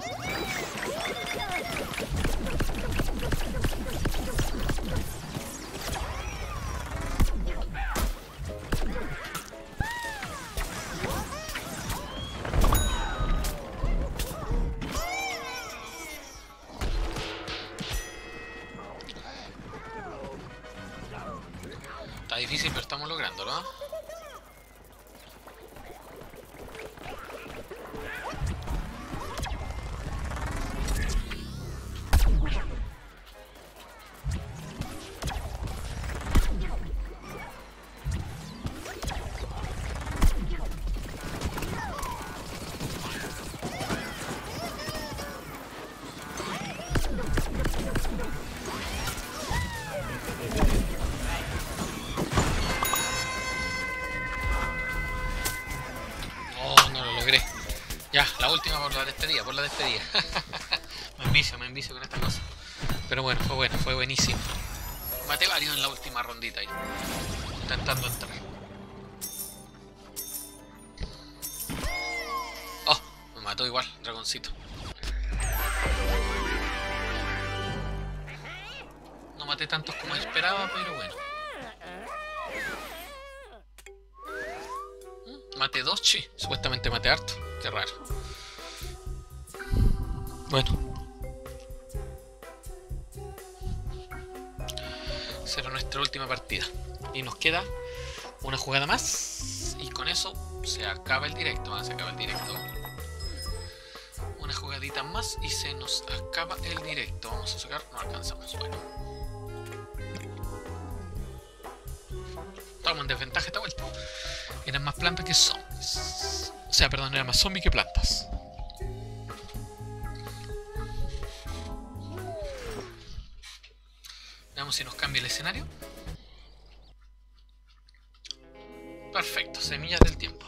Está difícil, pero estamos lográndolo, ¿no? Ya, la última por la despedida, por la despedida. me envicio, me envicio con esta cosa. Pero bueno, fue bueno, fue buenísimo. Maté varios en la última rondita ahí. Intentando entrar. Oh, me mató igual, dragoncito. No maté tantos como esperaba, pero bueno. Maté dos, chi. Supuestamente maté harto. Qué raro. Bueno. Será nuestra última partida. Y nos queda una jugada más. Y con eso se acaba el directo. Ah, se acaba el directo. Una jugadita más y se nos acaba el directo. Vamos a sacar. No alcanzamos. Bueno. Estamos en desventaja esta vuelta. Eran más plantas que zombies. O sea, perdón, eran más zombies que plantas. Veamos si nos cambia el escenario. Perfecto, semillas del tiempo.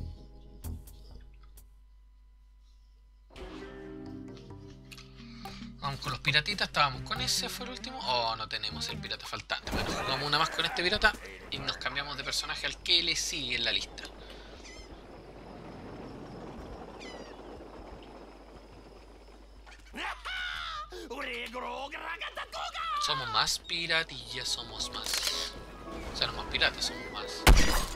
Vamos con los piratitas, estábamos con ese, fue el último. Oh, no tenemos el pirata faltante. Bueno, jugamos una más con este pirata y nos cambiamos de personaje al que le sigue en la lista. Somos más piratillas, somos más. O sea, no más piratas, somos más.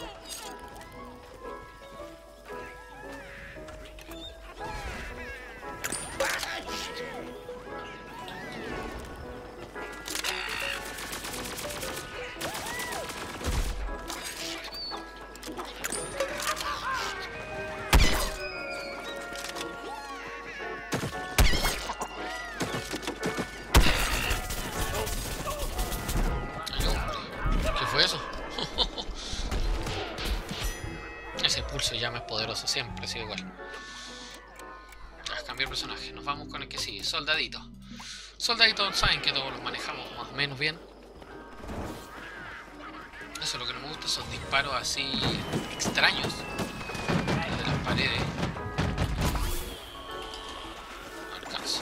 Ya es poderoso, siempre ha sido igual. Ya, cambiar personaje. Nos vamos con el que sigue. Soldadito. Soldadito, saben que todos los manejamos más o menos bien.
Eso es lo que no me gusta, esos disparos así extraños de las paredes. No alcanzo.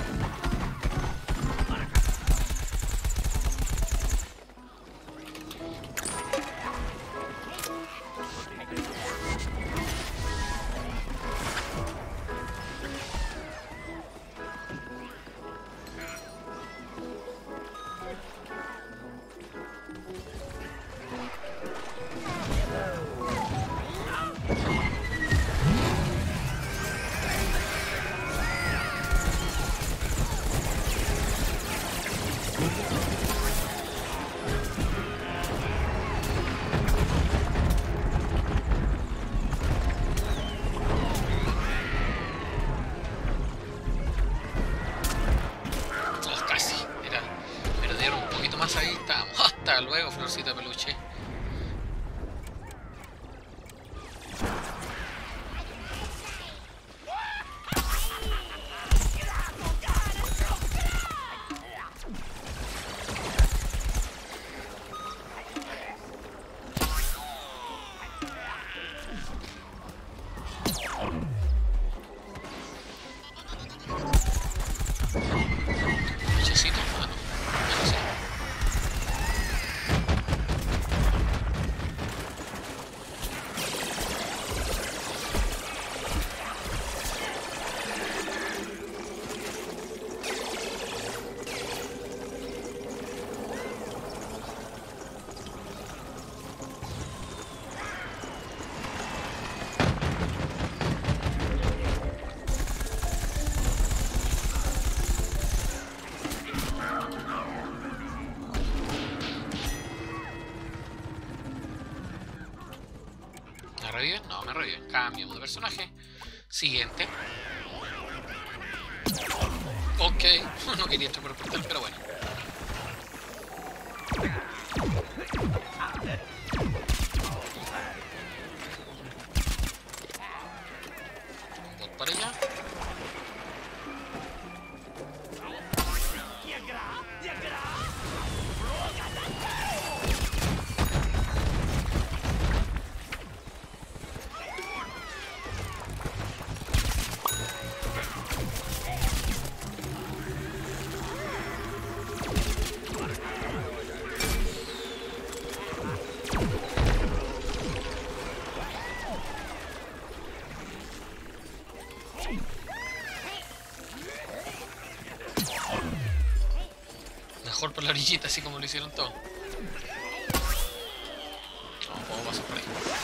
Hasta luego, florcita peluche. ¿Me reviven? No, me reviven. Cambiamos de personaje. Siguiente. Ok, no quería entrar por el portal, pero bueno. Un bot para allá. Mejor por la orillita, así como lo hicieron todos. No, puedo pasar por ahí.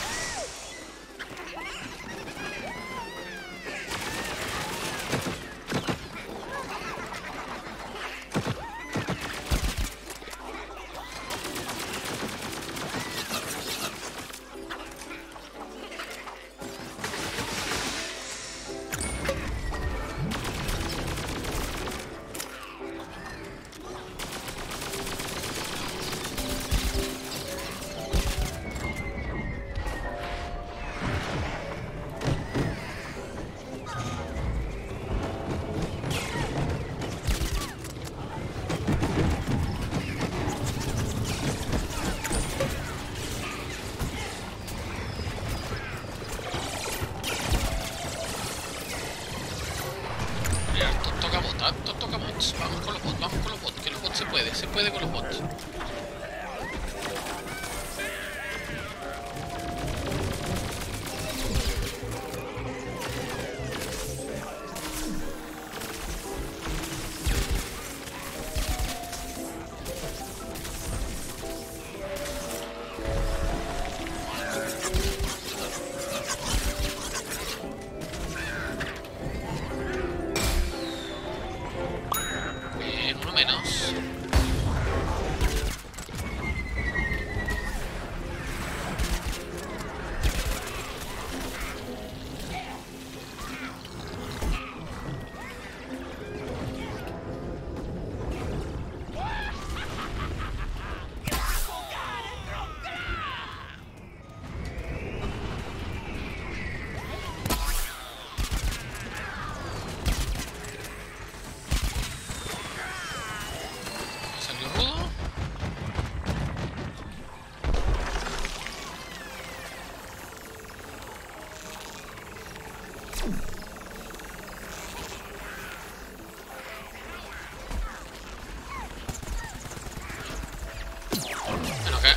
Vamos con los bots, vamos con los bots, que los bots se puede, se puede con los bots.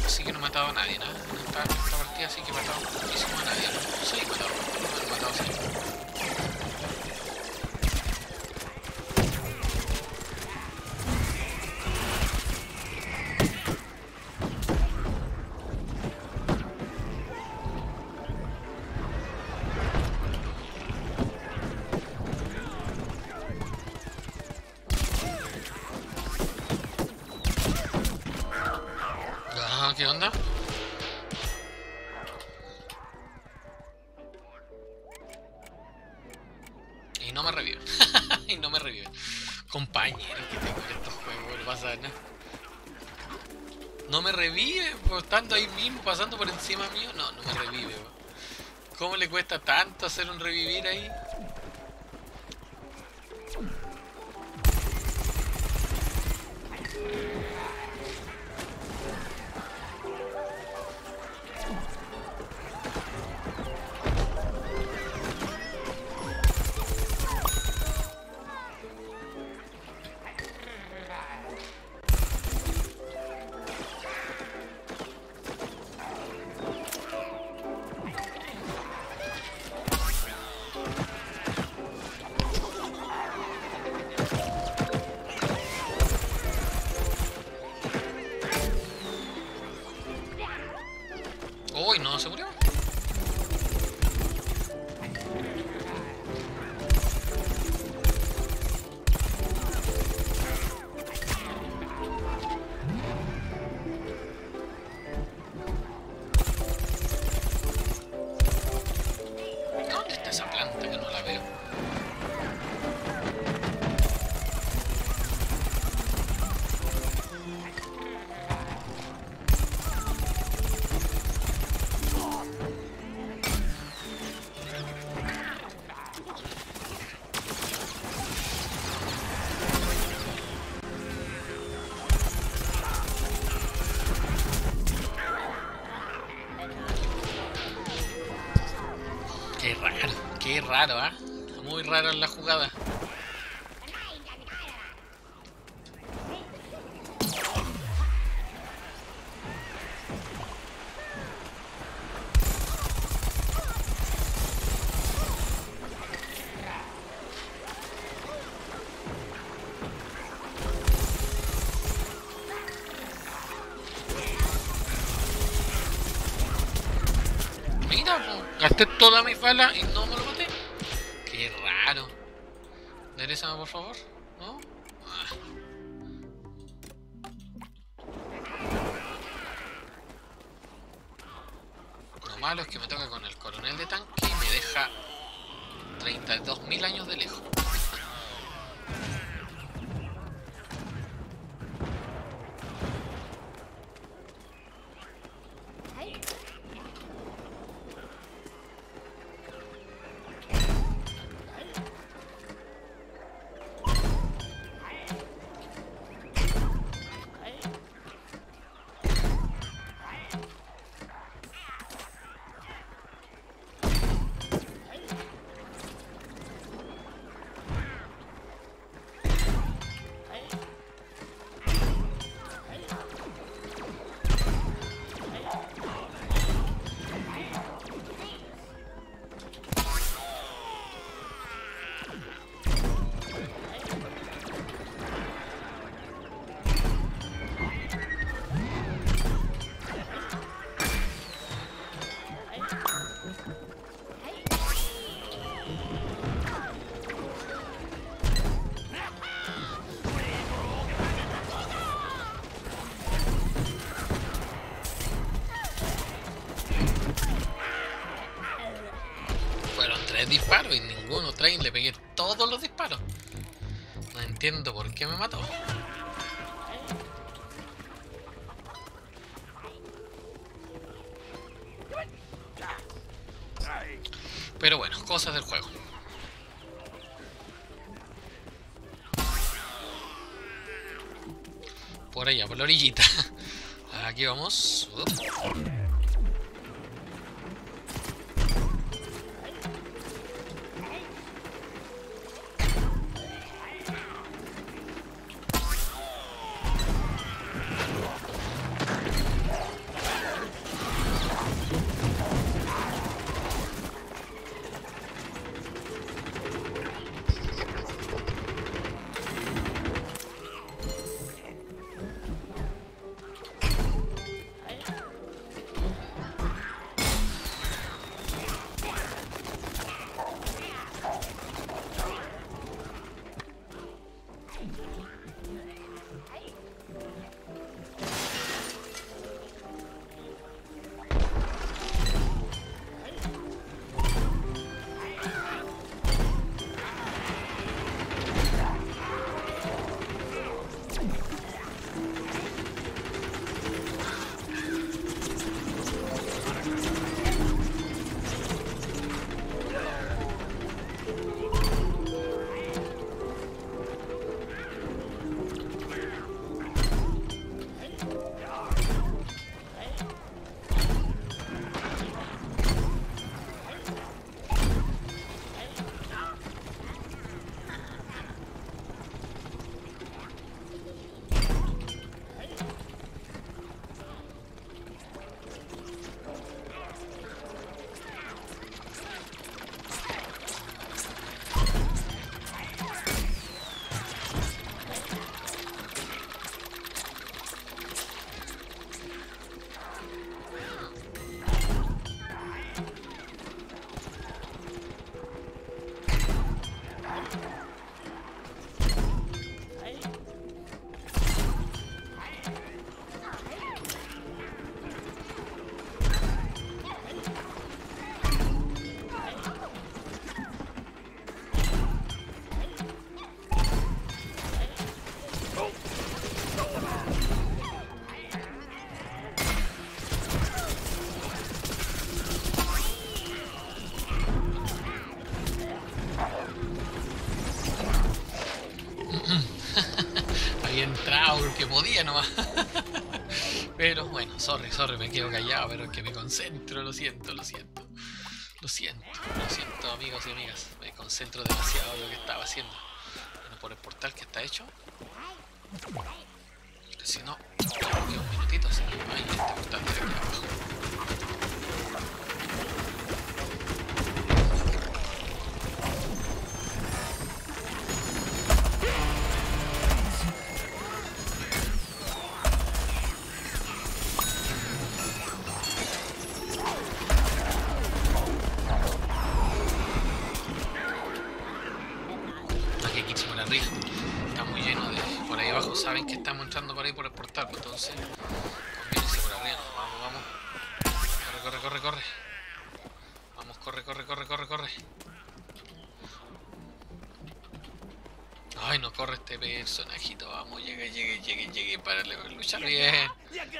sí que no he matado a nadie, ¿no? En esta, en esta partida sí que he matado muchísimo a nadie, ¿no? Sí, he matado, no he matado seis. ¿Qué onda? Y no me reviven. Y no me reviven. Compañero, que tengo en estos juegos, no pasa nada. No me revive, pues estando ahí mismo, pasando por encima mío. No, no me revive. Pues. ¿Cómo le cuesta tanto hacer un revivir ahí? Uy, no se murió. ¿Dónde está esa planta que no la veo? Qué raro, qué raro, ¿ah? ¿eh? Muy raro en la jugada. Mira, po, gasté toda mi bala y no me lo maté. Qué raro. Enderezame, por favor. ¿No? Ah. Lo malo es que me toca con el coronel de tanque y me deja treinta y dos mil años de lejos. Disparos y ninguno trae, le pegué todos los disparos. No entiendo por qué me mató. Pero bueno, cosas del juego. Por allá, por la orillita. Aquí vamos. Uf. Que podía nomás. Pero bueno, sorry, sorry, me quedo callado, pero es que me concentro, lo siento, lo siento. Lo siento, lo siento, amigos y amigas. Me concentro demasiado en lo que estaba haciendo. Bueno, por el portal que está hecho. Pero si no, me un minutito así. Ay, este portal de aquí abajo. Saben que estamos entrando por ahí por el portal, entonces conviene por arriba. Vamos, vamos. Corre, corre, corre, corre. Vamos, corre, corre, corre, corre, corre. Ay, no corre este personajito. Vamos, llegue, llegue, llegue, llegue para luchar bien.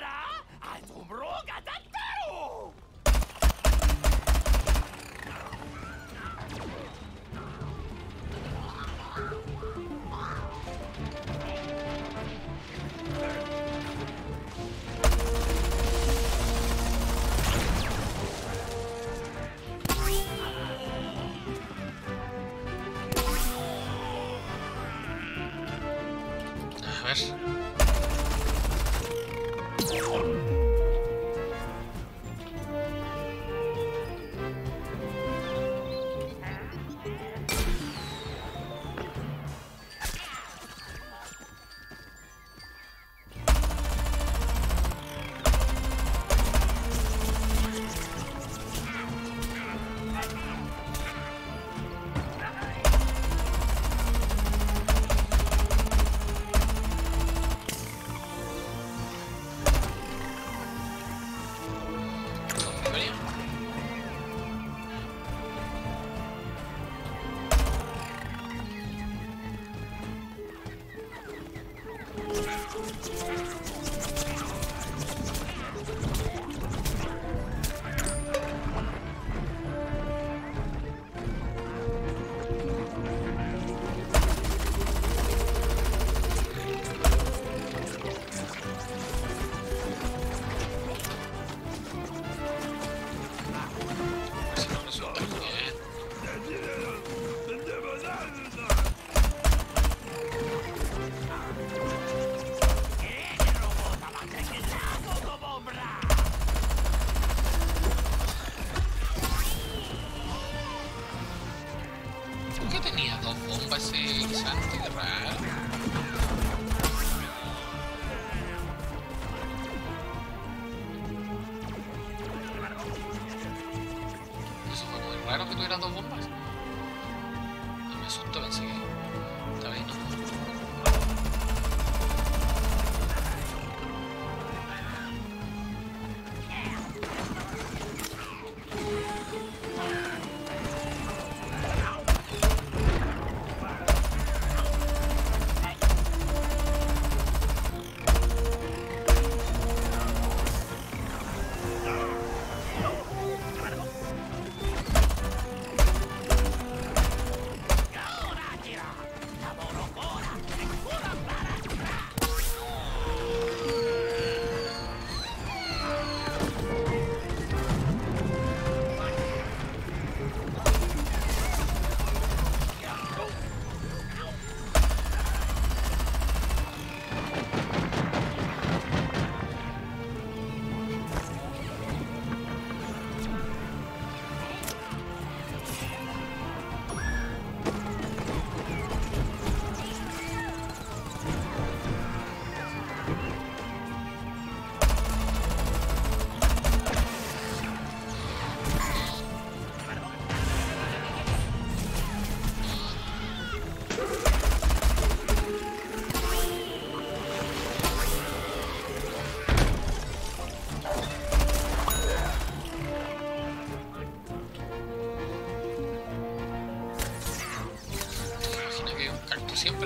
A ver.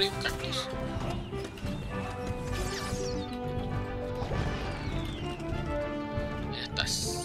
ahí un cactus. Ya estás.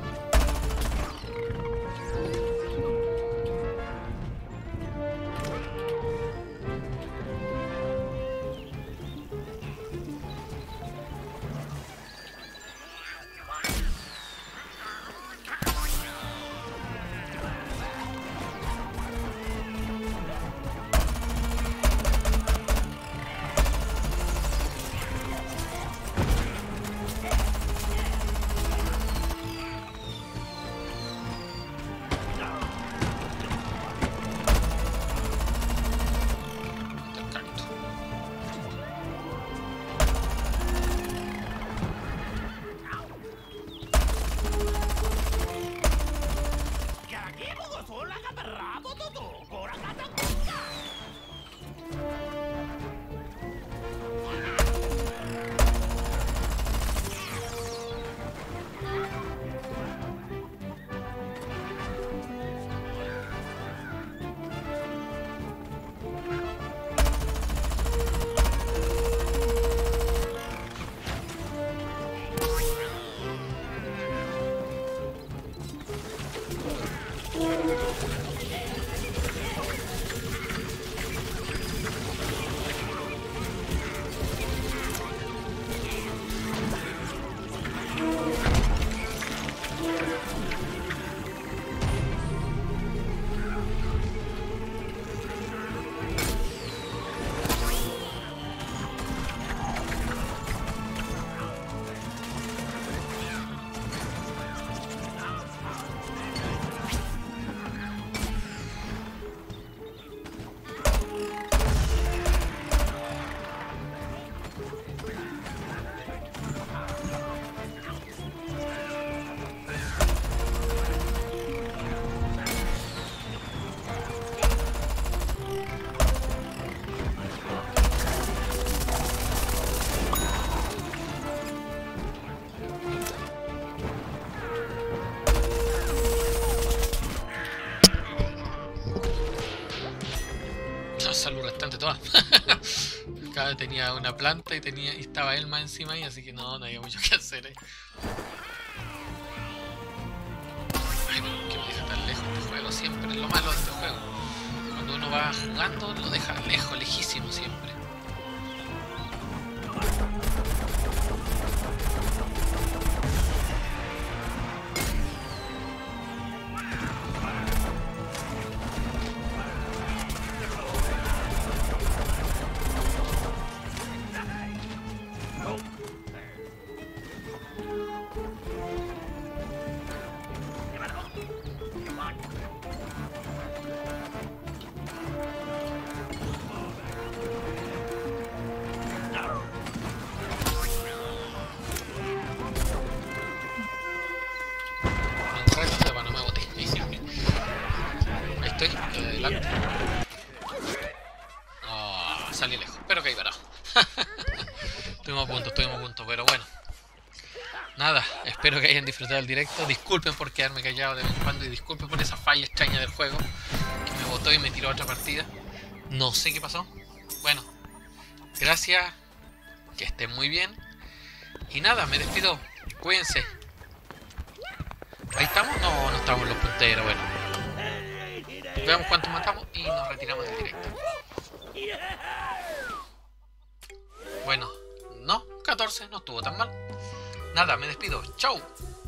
Salud restante toda. Acá tenía una planta y tenía y estaba él más encima ahí, así que no, no había mucho que hacer ahí. Ay, pero que me deja tan lejos este juego, siempre es lo malo de este juego. Cuando uno va jugando lo deja lejos, lejísimo siempre. Adelante. Oh, salí lejos, pero que ahí parado. Estuvimos a punto, estuvimos a punto, pero bueno. Nada, espero que hayan disfrutado el directo. Disculpen por quedarme callado de vez en cuando y disculpen por esa falla extraña del juego que me botó y me tiró a otra partida. No sé qué pasó. Bueno, gracias, que estén muy bien. Y nada, me despido. Cuídense. ¿Ahí estamos? No, no estamos los punteros, bueno. Veamos cuántos matamos y nos retiramos del directo. Bueno, no, catorce, no estuvo tan mal. Nada, me despido. Chau.